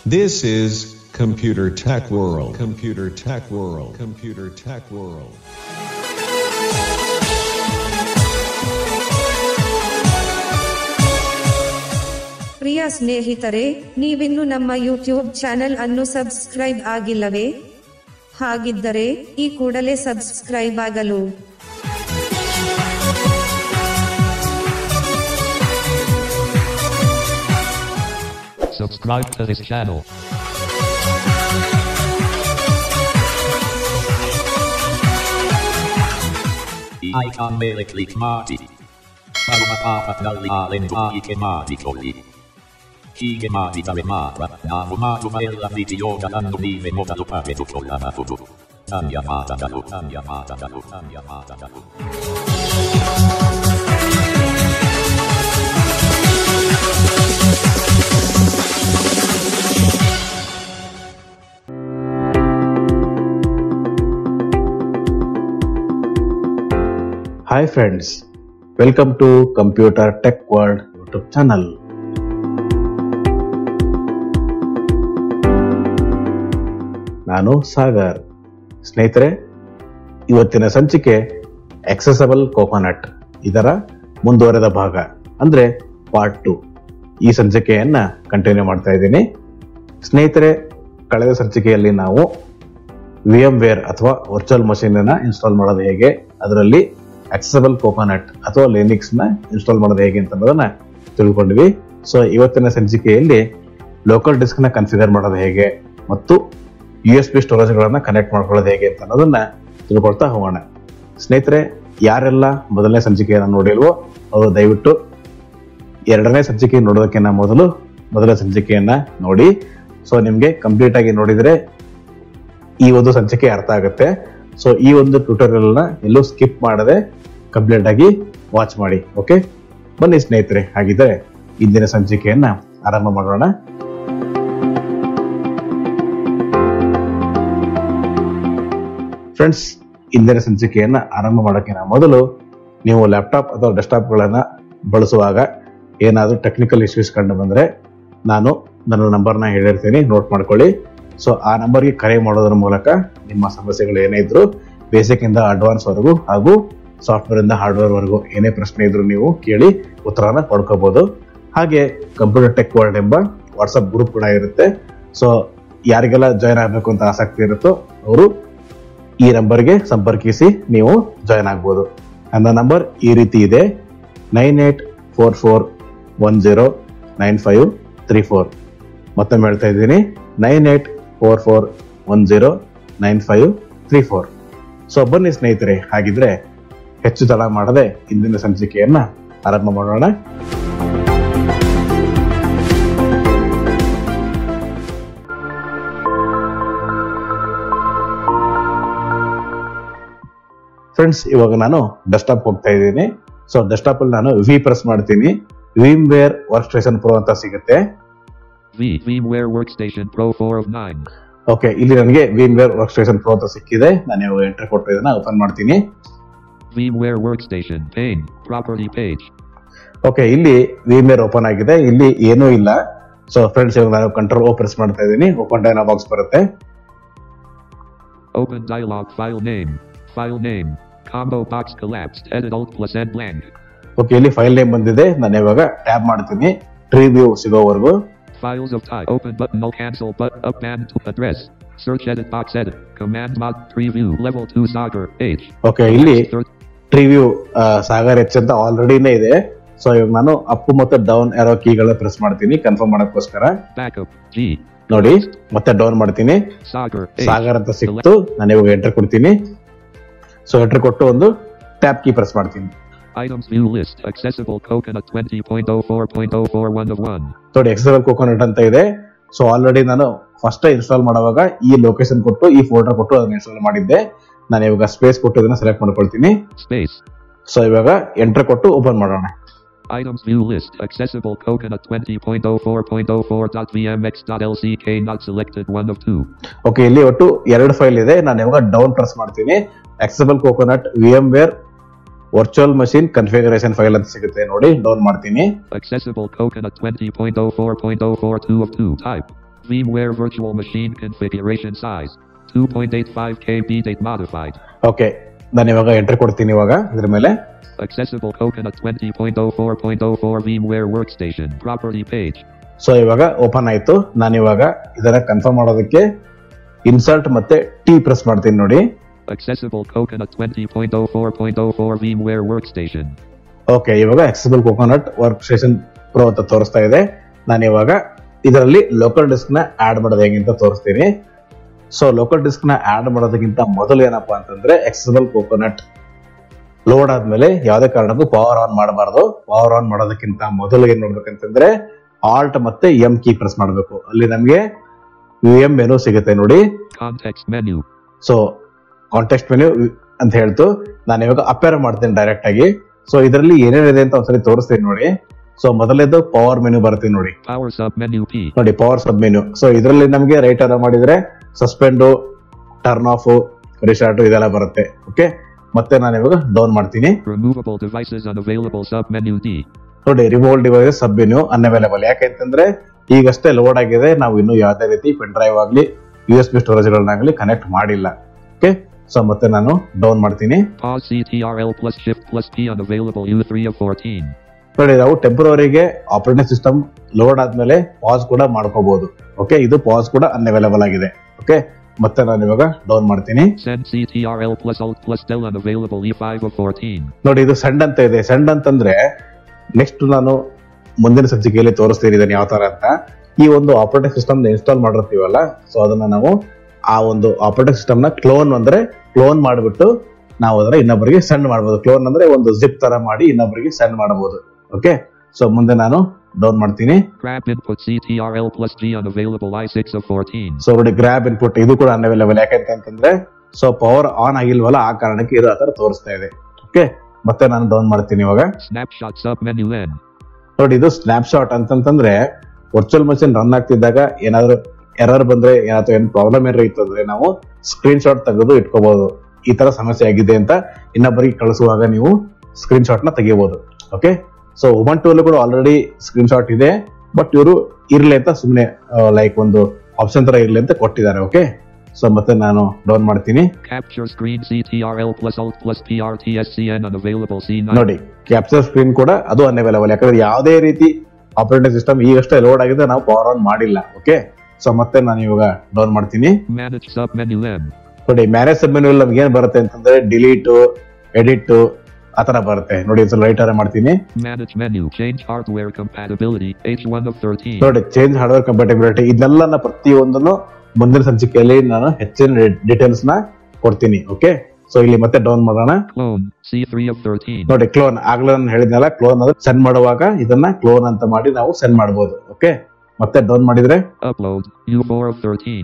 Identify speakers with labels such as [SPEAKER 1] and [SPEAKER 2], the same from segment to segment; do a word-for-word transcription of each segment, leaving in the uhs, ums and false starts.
[SPEAKER 1] This is Computer Tech World. Computer Tech World. Computer Tech World.
[SPEAKER 2] ಪ್ರಿಯ ಸ್ನೇಹಿತರೆ, ನೀವಿನ್ನು ನಮ್ಮ YouTube channel ಅನ್ನು subscribe ಆಗಿಲ್ಲವೇ? ಹಾಗಿದ್ದರೆ ಈ ಕೂಡಲೇ ಸಬ್ಸ್ಕ್ರೈಬ್ ಆಗಲು
[SPEAKER 3] Subscribe to this channel.
[SPEAKER 4] I icon ಮೇಲೆ ಕ್ಲಿಕ್ ಮಾಡಿ ಬರುವ ಪಾಪಗಳಲ್ಲಿ ಆಲೆಂದು ಆಯ್ಕೆ ಮಾಡಿಕೊಳ್ಳಿ. ಹೀಗೆ ಮಾಡಿದರೆ ಮಾತ್ರ ನಾವು ಮಾಡುವ ಎಲ್ಲ ವಿಡಿಯೋಗಳನ್ನು ನೀವೇ ಮೊದಲು ಪಡೆದುಕೊಳ್ಳಬಹುದು. ಧನ್ಯವಾದಗಳು ಧನ್ಯವಾದಗಳು ಧನ್ಯವಾದಗಳು.
[SPEAKER 5] Hi friends, welcome to Computer Tech World YouTube channel. ನಾನು ಸಾಗರ್. ಸ್ನೇಹಿತರೆ, ಇವತ್ತಿನ ಸಂಚಿಕೆ ಆಕ್ಸೆಸಬಲ್ ಕೋಕೋನಟ್ ಇದರ ಮುಂದುವರೆದ ಭಾಗ ಅಂದ್ರೆ ಪಾರ್ಟ್ ಟು. ಈ ಸಂಚಿಕೆಯನ್ನ ಕಂಟಿನ್ಯೂ ಮಾಡ್ತಾ ಇದ್ದೀನಿ. ಸ್ನೇಹಿತರೆ, ಕಳೆದ ಸಂಚಿಕೆಯಲ್ಲಿ ನಾವು ವಿ ಎಂ ವೇರ್ ಅಥವಾ ವರ್ಚುವಲ್ ಮಷೀನ್ ಅನ್ನ ಇನ್ಸ್ಟಾಲ್ ಮಾಡೋದು ಹೇಗೆ, ಅದರಲ್ಲಿ ಆಕ್ಸೆಸಬಲ್ ಕೋಕೋನಟ್ ಅಥವಾ ಲಿನಕ್ಸ್ ನ ಇನ್ಸ್ಟಾಲ್ ಮಾಡೋದು ಹೇಗೆ ಅಂತ ಅನ್ನೋದನ್ನ ತಿಳ್ಕೊಂಡ್ವಿ. ಸೊ ಇವತ್ತಿನ ಸಂಚಿಕೆಯಲ್ಲಿ ಲೋಕಲ್ ಡಿಸ್ಕ್ ನ ಕನ್ಫಿಗರ್ ಮಾಡೋದು ಹೇಗೆ ಮತ್ತು ಯು ಎಸ್ ಬಿ ಸ್ಟೋರೇಜ್ ಗಳನ್ನ ಕನೆಕ್ಟ್ ಮಾಡ್ಕೊಳ್ಳೋದು ಹೇಗೆ ಅಂತ ಅನ್ನೋದನ್ನ ತಿಳ್ಕೊಳ್ತಾ ಹೋಗೋಣ. ಸ್ನೇಹಿತರೆ, ಯಾರೆಲ್ಲ ಮೊದಲನೇ ಸಂಚಿಕೆಯನ್ನು ನೋಡಿಲ್ವೋ ಅವರು ದಯವಿಟ್ಟು ಎರಡನೇ ಸಂಚಿಕೆ ನೋಡೋದಕ್ಕಿಂತ ಮೊದಲು ಮೊದಲ ಸಂಚಿಕೆಯನ್ನ ನೋಡಿ. ಸೊ ನಿಮ್ಗೆ ಕಂಪ್ಲೀಟ್ ಆಗಿ ನೋಡಿದ್ರೆ ಈ ಒಂದು ಸಂಚಿಕೆ ಅರ್ಥ ಆಗುತ್ತೆ. ಸೊ ಈ ಒಂದು ಟ್ಯೂಟೋರಿಯಲ್ ನ ಎಲ್ಲೂ ಸ್ಕಿಪ್ ಮಾಡದೆ ಕಂಪ್ಲೀಟ್ ಆಗಿ ವಾಚ್ ಮಾಡಿ. ಓಕೆ, ಬನ್ನಿ ಸ್ನೇಹಿತರೆ, ಹಾಗಿದ್ರೆ ಇಂದಿನ ಸಂಚಿಕೆಯನ್ನ ಆರಂಭ ಮಾಡೋಣ. ಫ್ರೆಂಡ್ಸ್, ಇಂದಿನ ಸಂಚಿಕೆಯನ್ನ ಆರಂಭ ಮಾಡೋಕ್ಕಿಂತ ಮೊದಲು ನೀವು ಲ್ಯಾಪ್ಟಾಪ್ ಅಥವಾ ಡೆಸ್ಕ್ಟಾಪ್ ಗಳನ್ನ ಬಳಸುವಾಗ ಏನಾದರೂ ಟೆಕ್ನಿಕಲ್ ಇಶ್ಯೂಸ್ ಕಂಡು ಬಂದ್ರೆ ನಾನು ನನ್ನ ನಂಬರ್ನ ಹೇಳಿರ್ತೀನಿ, ನೋಟ್ ಮಾಡ್ಕೊಳ್ಳಿ. ಸೊ ಆ ನಂಬರ್ಗೆ ಕರೆ ಮಾಡೋದ್ರ ಮೂಲಕ ನಿಮ್ಮ ಸಮಸ್ಯೆಗಳು ಏನೇ ಇದ್ರು, ಬೇಸಿಕ್ ಇಂದ ಅಡ್ವಾನ್ಸ್ ವರೆಗೂ ಹಾಗೂ ಸಾಫ್ಟ್ವೇರ್ ಇಂದ ಹಾರ್ಡ್ವೇರ್ ವರೆಗೂ ಏನೇ ಪ್ರಶ್ನೆ ಇದ್ರು ನೀವು ಕೇಳಿ ಉತ್ತರನ ಪಡ್ಕೋಬಹುದು. ಹಾಗೆ ಕಂಪ್ಯೂಟರ್ ಟೆಕ್ ವರ್ಲ್ಡ್ ಎಂಬ ವಾಟ್ಸ್ಆಪ್ ಗ್ರೂಪ್ ಕೂಡ ಇರುತ್ತೆ. ಸೊ ಯಾರಿಗೆಲ್ಲ ಜಾಯ್ನ್ ಆಗಬೇಕು ಅಂತ ಆಸಕ್ತಿ ಇರುತ್ತೋ ಅವರು ಈ ನಂಬರ್ಗೆ ಸಂಪರ್ಕಿಸಿ ನೀವು ಜಾಯ್ನ್ ಆಗ್ಬೋದು. ನನ್ನ ನಂಬರ್ ಈ ರೀತಿ ಇದೆ: nine eight four four one zero nine five three four. ಮತ್ತೊಮ್ಮೆ ಹೇಳ್ತಾ ಇದ್ದೀನಿ, nine eight four four one zero nine five three four. So ಬನ್ನಿ ಸ್ನೇಹಿತರೆ, ಹಾಗಿದ್ರೆ ಹೆಚ್ಚು ತಡ ಮಾಡದೆ ಇಂದಿನ ಸಂಚಿಕೆಯನ್ನ ಆರಂಭ ಮಾಡೋಣ. ಫ್ರೆಂಡ್ಸ್, ಇವಾಗ ನಾನು ಡೆಸ್ಕ್ಟಾಪ್ ಹೋಗ್ತಾ ಇದ್ದೀನಿ. ಸೊ ಡೆಸ್ಕ್ಟಾಪ್ ಅಲ್ಲಿ ನಾನು ವಿ ಪ್ರೆಸ್ ಮಾಡ್ತೀನಿ. VMware workstation pro ಅಂತ ಸಿಗುತ್ತೆ.
[SPEAKER 3] VMware Workstation Pro four of nine.
[SPEAKER 5] Okay, ಇಲ್ಲಿ ನನಗೆ VMware Workstation Pro ಅಂತ ಸಿಕ್ಕಿದೆ. ನಾನು ಇವಾಗ ಎಂಟರ್ ಕೊಟ್ಟು ಇದನ್ನ ಓಪನ್ ಮಾಡ್ತೀನಿ.
[SPEAKER 3] VMware Workstation pane property page.
[SPEAKER 5] Okay, ಇಲ್ಲಿ VMware ಓಪನ್ ಆಗಿದೆ. ಇಲ್ಲಿ ಏನೂ ಇಲ್ಲ. ಸೊ ಫ್ರೆಂಡ್ಸ್, ಇವಾಗ ನಾನು ಕಂಟ್ರೋಲ್ ಓ ಪ್ರೆಸ್ ಮಾಡ್ತಾ ಇದ್ದೀನಿ. ಓಪನ್ ಡೈಲಾಗ್ ಬಾಕ್ಸ್ ಬರುತ್ತೆ.
[SPEAKER 3] Open dialog file name file name combo box collapsed edit alt plus n blank.
[SPEAKER 5] Okay, ಇಲ್ಲಿ ಫೈಲ್ ನೇಮ್ ಬಂದಿದೆ. ನಾನು ಇವಾಗ ಟ್ಯಾಬ್ ಮಾಡ್ತೀನಿ ಪ್ರಿವ್ಯೂ ಸಿಗೋವರೆಗೂ.
[SPEAKER 3] Files of type open button null cancel button up band to address search edit box edit command mod preview level two sagar h.
[SPEAKER 5] Okay, ಇಲ್ಲಿ preview Sagar H ಅಂತ ಆಲ್ರೆಡಿನೇ ಇದೆ. ಸೊ ಇವಾಗ ನಾನು ಅಪ್ ಮತ್ತೆ ಡೌನ್ ಏರೋ ಕೀಗಳನ್ನ press ಮಾಡ್ತೀನಿ confirm ಮಾಡೋಕ್ಕೋಸ್ಕರ.
[SPEAKER 3] backup g
[SPEAKER 5] ನೋಡಿ, ಮತ್ತೆ ಡೌನ್ ಮಾಡ್ತೀನಿ. ಸಾಗರ್ ಅಂತ ಸಿಕ್ತು. ನಾನು ಇವಾಗ ಎಂಟರ್ ಕೊಡ್ತೀನಿ. ಸೊ ಎಂಟರ್ ಕೊಟ್ಟು ಒಂದು ಟ್ಯಾಬ್ ಕೀ ಪ್ರೆಸ್ ಮಾಡ್ತೀನಿ.
[SPEAKER 3] Items view list accessible coconut twenty point oh four point oh four one of one.
[SPEAKER 5] ನೋಡಿ, accessible coconut ಅಂತ ಇದೆ. ಸೊ ಆಲ್ರೆಡಿ ನಾನು ಫಸ್ಟ್ ಇನ್ಸ್ಟಾಲ್ ಮಾಡುವಾಗ ಈ ಲೊಕೇಶನ್ ಕೊಟ್ಟು ಈ ಫೋಲ್ಡರ್ ಕೊಟ್ಟು ಅದನ್ನ ಇನ್ಸ್ಟಾಲ್ ಮಾಡಿದ್ದೆ. ನಾನು ಇವಾಗ ಸ್ಪೇಸ್ ಕೊಟ್ಟು ಇದನ್ನ ಸೆಲೆಕ್ಟ್ ಮಾಡ್ಕೊಳ್ತೀನಿ.
[SPEAKER 3] ಸ್ಪೇಸ್.
[SPEAKER 5] ಸೊ ಇವಾಗ ಎಂಟರ್ ಕೊಟ್ಟು ಓಪನ್ ಮಾಡೋಣ.
[SPEAKER 3] Items view list accessible coconut twenty point oh four point oh four dot v m x dot l c k not selected one of two.
[SPEAKER 5] Okay, ಇಲ್ಲಿ ಒಟ್ಟು ಎರಡು file ಇದೆ. ನಾನು ಇವಾಗ down press ಮಾಡ್ತೀನಿ. accessible coconut VMware virtual machine configuration file ಅಂತ ಸಿಗುತ್ತೆ ನೋಡಿ. ಡೌನ್ ಮಾಡ್ತೀನಿ.
[SPEAKER 3] accessible coconut twenty point oh four point oh four two of two type VMware Virtual Machine Configuration Size two point eight five kilobyte date modified.
[SPEAKER 5] Okay, ನಾನು ಇವಾಗ entry ಕೊಡ್ತೀನಿ. ಇವಾಗ ಇದ್ರ ಮೇಲೆ
[SPEAKER 3] Accessible Coconut twenty point oh four point oh four VMware Workstation Property Page.
[SPEAKER 5] So ಇವಾಗ open ಆಯ್ತು. ನಾನು ಇವಾಗ ಇದನ್ನ ಕನ್ಫರ್ಮ್ ಮಾಡೋದಕ್ಕೆ ಇನ್ಸರ್ಟ್ ಮತ್ತೆ ಟಿ ಪ್ರೆಸ್ ಮಾಡ್ತೀನಿ ನೋಡಿ.
[SPEAKER 3] Accessible Coconut twenty point oh four point oh four VMware Workstation.
[SPEAKER 5] Okay, ಇವಾಗ Accessible Coconut Workstation Pro ಅಂತ ತೋರಿಸ್ತಾ ಇದೆ. ನಾನು ಇವಾಗ ಇದರಲ್ಲಿ ಲೋಕಲ್ ಡಿಸ್ಕ್ ನ ಆಡ್ ಮಾಡೋದು ಹೇಗೆ ಅಂತ ತೋರಿಸ್ತೀನಿ. ಸೊ ಲೋಕಲ್ ಡಿಸ್ಕ್ ನ ಆಡ್ ಮಾಡೋದಕ್ಕಿಂತ ಮೊದಲು ಏನಪ್ಪಾ ಅಂತಂದ್ರೆ Accessible Coconut ಲೋಡ್ ಆದ್ಮೇಲೆ ಯಾವುದೇ ಕಾರಣಕ್ಕೂ ಪವರ್ ಆನ್ ಮಾಡಬಾರ್ದು. ಪವರ್ ಆನ್ ಮಾಡೋದಕ್ಕಿಂತ ಮೊದಲು ಏನ್ ಮಾಡ್ಬೇಕಂತಂದ್ರೆ ಆಲ್ಟ್ ಮತ್ತೆ ಎಂ ಕೀ ಪ್ರೆಸ್ ಮಾಡಬೇಕು. ಅಲ್ಲಿ ನಮಗೆ ವಿ ಎಂ ಮೆನು ಸಿಗುತ್ತೆ ನೋಡಿ.
[SPEAKER 3] Context menu.
[SPEAKER 5] So context menu ಅಂತ ಹೇಳ್ತು. ನಾನು ಇವಾಗ ಅಪೇರ್ ಮಾಡ್ತೀನಿ ಡೈರೆಕ್ಟ್ ಆಗಿ. ಸೊ ಇದರಲ್ಲಿ ಏನೇನಿದೆ ಅಂತ ಒಂದ್ಸರಿ ತೋರಿಸ್ತೀನಿ ನೋಡಿ. ಸೊ ಮೊದಲೇದು ಪವರ್ ಮೆನು ಬರುತ್ತೆ ನೋಡಿ.
[SPEAKER 3] Power sub menu P.
[SPEAKER 5] ನೋಡಿ ಪವರ್ ಸಬ್ ಮೆನು. ಸೊ ಇದರಲ್ಲಿ ನಮಗೆ ರೈಟ್ ಅದ ಮಾಡಿದ್ರೆ ಸಸ್ಪೆಂಡ್, ಟರ್ನ್ ಆಫ್, ರಿಸ್ಟಾರ್ಟ್ ಇದೆಲ್ಲ ಬರುತ್ತೆ. ಓಕೆ, ಮತ್ತೆ ನಾನು ಇವಾಗ ಡೌನ್ ಮಾಡ್ತೀನಿ.
[SPEAKER 3] Removable devices unavailable sub menu D.
[SPEAKER 5] ನೋಡಿ removal device sub menu unavailable. ಯಾಕೆಂತಂದ್ರೆ ಈಗಷ್ಟೇ ಲೋಡ್ ಆಗಿದೆ, ನಾವು ಇನ್ನು ಯಾವುದೇ ರೀತಿ ಪೆನ್ ಡ್ರೈವ್ ಆಗಲಿ ಯು ಎಸ್ ಬಿ ಸ್ಟೋರೇಜ್ ಗಳನ್ನಾಗಲಿ ಕನೆಕ್ಟ್ ಮಾಡಿಲ್ಲ. ಓಕೆ, ಸೊ ಮತ್ತೆ ನಾನು ಡೌನ್ ಮಾಡ್ತೀನಿ.
[SPEAKER 3] Pause C T R L plus Shift plus P unavailable U three of fourteen.
[SPEAKER 5] ನೋಡಿ ನಾವು ಟೆಂಪರರಿಗೆ ಆಪರೇಟಿಂಗ್ ಸಿಸ್ಟಮ್ ಲೋಡ್ ಆದ್ಮೇಲೆ ಪಾಸ್ ಕೂಡ ಮಾಡ್ಕೋಬಹುದು. ಓಕೆ, ಇದು ಪಾಸ್ ಕೂಡ ಅನ್ಅವೈಲೇಬಲ್ ಆಗಿದೆ. ಓಕೆ, ಮತ್ತೆ ನಾನು ಇವಾಗ ಡೌನ್ ಮಾಡ್ತೀನಿ.
[SPEAKER 3] Send C T R L plus Alt plus Del unavailable E five of fourteen.
[SPEAKER 5] ನೋಡಿ ಇದು ಸೆಂಡ್ ಅಂತ ಇದೆ. ಸೆಂಡ್ ಅಂತಂದ್ರೆ ನೆಕ್ಸ್ಟ್ ನಾನು ಮುಂದಿನ ಸಂಚಿಕೆಯಲ್ಲಿ ತೋರಿಸ್ತೀನಿ ಇದನ್ನ ಯಾವ ತರ ಅಂತ. ಈ ಒಂದು ಆಪರೇಟಿಂಗ್ ಸಿಸ್ಟಮ್ ಇನ್ಸ್ಟಾಲ್ ಮಾಡಿರ್ತೀವಲ್ಲ, ಸೊ ಅದನ್ನ ನಾವು ಆ ಒಂದು ಆಪರೇಟಿಂಗ್ ಸಿಸ್ಟಮ್ ನ ಕ್ಲೋನ್ ಅಂದ್ರೆ ಕ್ಲೋನ್ ಮಾಡಿಬಿಟ್ಟು ನಾವು ಅದನ್ನ ಇನ್ನೊಬ್ಬರಿಗೆ ಸೆಂಡ್ ಮಾಡಬಹುದು. ಕ್ಲೋನ್ ಅಂದ್ರೆ ಒಂದು ಜಿಪ್ ತರ ಮಾಡಿ ಇನ್ನೊಬ್ಬರಿಗೆ ಸೆಂಡ್ ಮಾಡಬಹುದು. ಓಕೆ, ಸೊ ಮುಂದೆ ನಾನು ಡೌನ್ ಮಾಡ್ತೀನಿ.
[SPEAKER 3] Grab input C T R L plus G unavailable I six of fourteen.
[SPEAKER 5] So ನೋಡಿ ಗ್ರಾಬ್ ಇನ್ಪುಟ್ ಇದು ಕೂಡ ಅನ್ಅವೈಲೇಬಲ್. ಯಾಕಂತಂದ್ರೆ ಸೊ ಪವರ್ ಆನ್ ಆಗಿಲ್ವಲ್ಲ, ಆ ಕಾರಣಕ್ಕೆ ಇದು ಆತರ ತೋರಿಸ್ತಾ ಇದೆ. ಓಕೆ, ಮತ್ತೆ ನಾನು ಡೌನ್ ಮಾಡ್ತೀನಿ ಇವಾಗ.
[SPEAKER 3] Snapshot sub menu N.
[SPEAKER 5] ನೋಡಿ ಇದು ಸ್ನ್ಯಾಪ್ಶಾಟ್ ಅಂತಂತಂದ್ರೆ ವರ್ಚುವಲ್ ಮಷಿನ್ ರನ್ ಆಗ್ತಿದ್ದಾಗ ಏನಾದ್ರು ಎರರ್ ಬಂದ್ರೆ ಅಥವಾ ಏನ್ ಪ್ರಾಬ್ಲಮ್ ಏನಾರ ಇತ್ತು ಅಂದ್ರೆ ನಾವು ಸ್ಕ್ರೀನ್ ಶಾಟ್ ತೆಗೆದು ಇಟ್ಕೋಬಹುದು. ಈ ತರ ಸಮಸ್ಯೆ ಆಗಿದೆ ಅಂತ ಇನ್ನೊಬ್ಬರಿಗೆ ಕಳಿಸುವಾಗ ನೀವು ಸ್ಕ್ರೀನ್ ಶಾಟ್ ನ ತೆಗಿಬಹುದು. ಓಕೆ, ಸೊ ಉಬುಂಟು ಅಲ್ಲೂ ಕೂಡ ಆಲ್ರೆಡಿ ಸ್ಕ್ರೀನ್ ಶಾಟ್ ಇದೆ, ಬಟ್ ಇವರು ಇರ್ಲಿ ಅಂತ ಸುಮ್ಮನೆ ಲೈಕ್ ಒಂದು ಆಪ್ಷನ್ ತರ ಇರ್ಲಿ ಅಂತ ಕೊಟ್ಟಿದ್ದಾರೆ. ಓಕೆ, ಸೊ ಮತ್ತೆ ನಾನು ಡೌನ್ ಮಾಡ್ತೀನಿ.
[SPEAKER 3] Capture screen C T R L plus Alt plus P R T S C N unavailable C nine.
[SPEAKER 5] ನೋಡಿ ಕ್ಯಾಪ್ಚರ್ ಸ್ಕ್ರೀನ್ ಕೂಡ ಅದು ಅನ್ಅವೈಲೇಬಲ್. ಯಾಕಂದ್ರೆ ಯಾವುದೇ ರೀತಿ ಆಪರೇಟಿಂಗ್ ಸಿಸ್ಟಮ್ ಈಗಷ್ಟೇ ಲೋಡ್ ಆಗಿದೆ, ನಾವು ಪವರ್ ಆನ್ ಮಾಡಿಲ್ಲ. ಓಕೆ, ಸೊ ಮತ್ತೆ ನಾನು ಇವಾಗ ಡೌನ್ ಮಾಡ್ತೀನಿ.
[SPEAKER 3] Manage sub menu M.
[SPEAKER 5] ನೋಡಿ ಮ್ಯಾನೇಜ್ ಸಬ್ ಮೆನು ನಮ್ಗೆ ಏನ್ ಬರುತ್ತೆ ಅಂತಂದ್ರೆ ಡಿಲೀಟ್, ಎಡಿಟ್ ಆತರ ಬರುತ್ತೆ. ನೋಡಿ ರೈಟ್ ಅರ ಮಾಡ್ತೀನಿ.
[SPEAKER 3] Manage menu change hardware compatibility H one of thirteen.
[SPEAKER 5] ನೋಡಿ ಚೇಂಜ್ ಹಾರ್ಡ್ವೇರ್ ಕಂಪ್ಯಾಟಿಬಿಲಿಟಿ ಇದೆಲ್ಲ ಪ್ರತಿಯೊಂದನ್ನು ಮುಂದಿನ ಸಂಚಿಕೆಯಲ್ಲಿ ನಾನು ಹೆಚ್ಚಿನ ಡೀಟೇಲ್ಸ್ ನ ಕೊಡ್ತೀನಿ. ಓಕೆ, ಸೊ ಇಲ್ಲಿ ಮತ್ತೆ ಡೌನ್ ಮಾಡೋಣ.
[SPEAKER 3] Clone C three of thirteen.
[SPEAKER 5] ನೋಡಿ ಕ್ಲೋನ್ ಆಗ್ಲೇ ನಾನು ಹೇಳಿದ್ನಲ್ಲ, ಕ್ಲೋನ್ ಅಂದ್ರೆ ಸೆಂಡ್ ಮಾಡುವಾಗ ಇದನ್ನ ಕ್ಲೋನ್ ಅಂತ ಮಾಡಿ ನಾವು ಸೆಂಡ್ ಮಾಡಬಹುದು. ಓಕೆ, ಮತ್ತೆ ಡೌನ್ ಮಾಡಿದ್ರೆ
[SPEAKER 3] Upload U four of thirteen.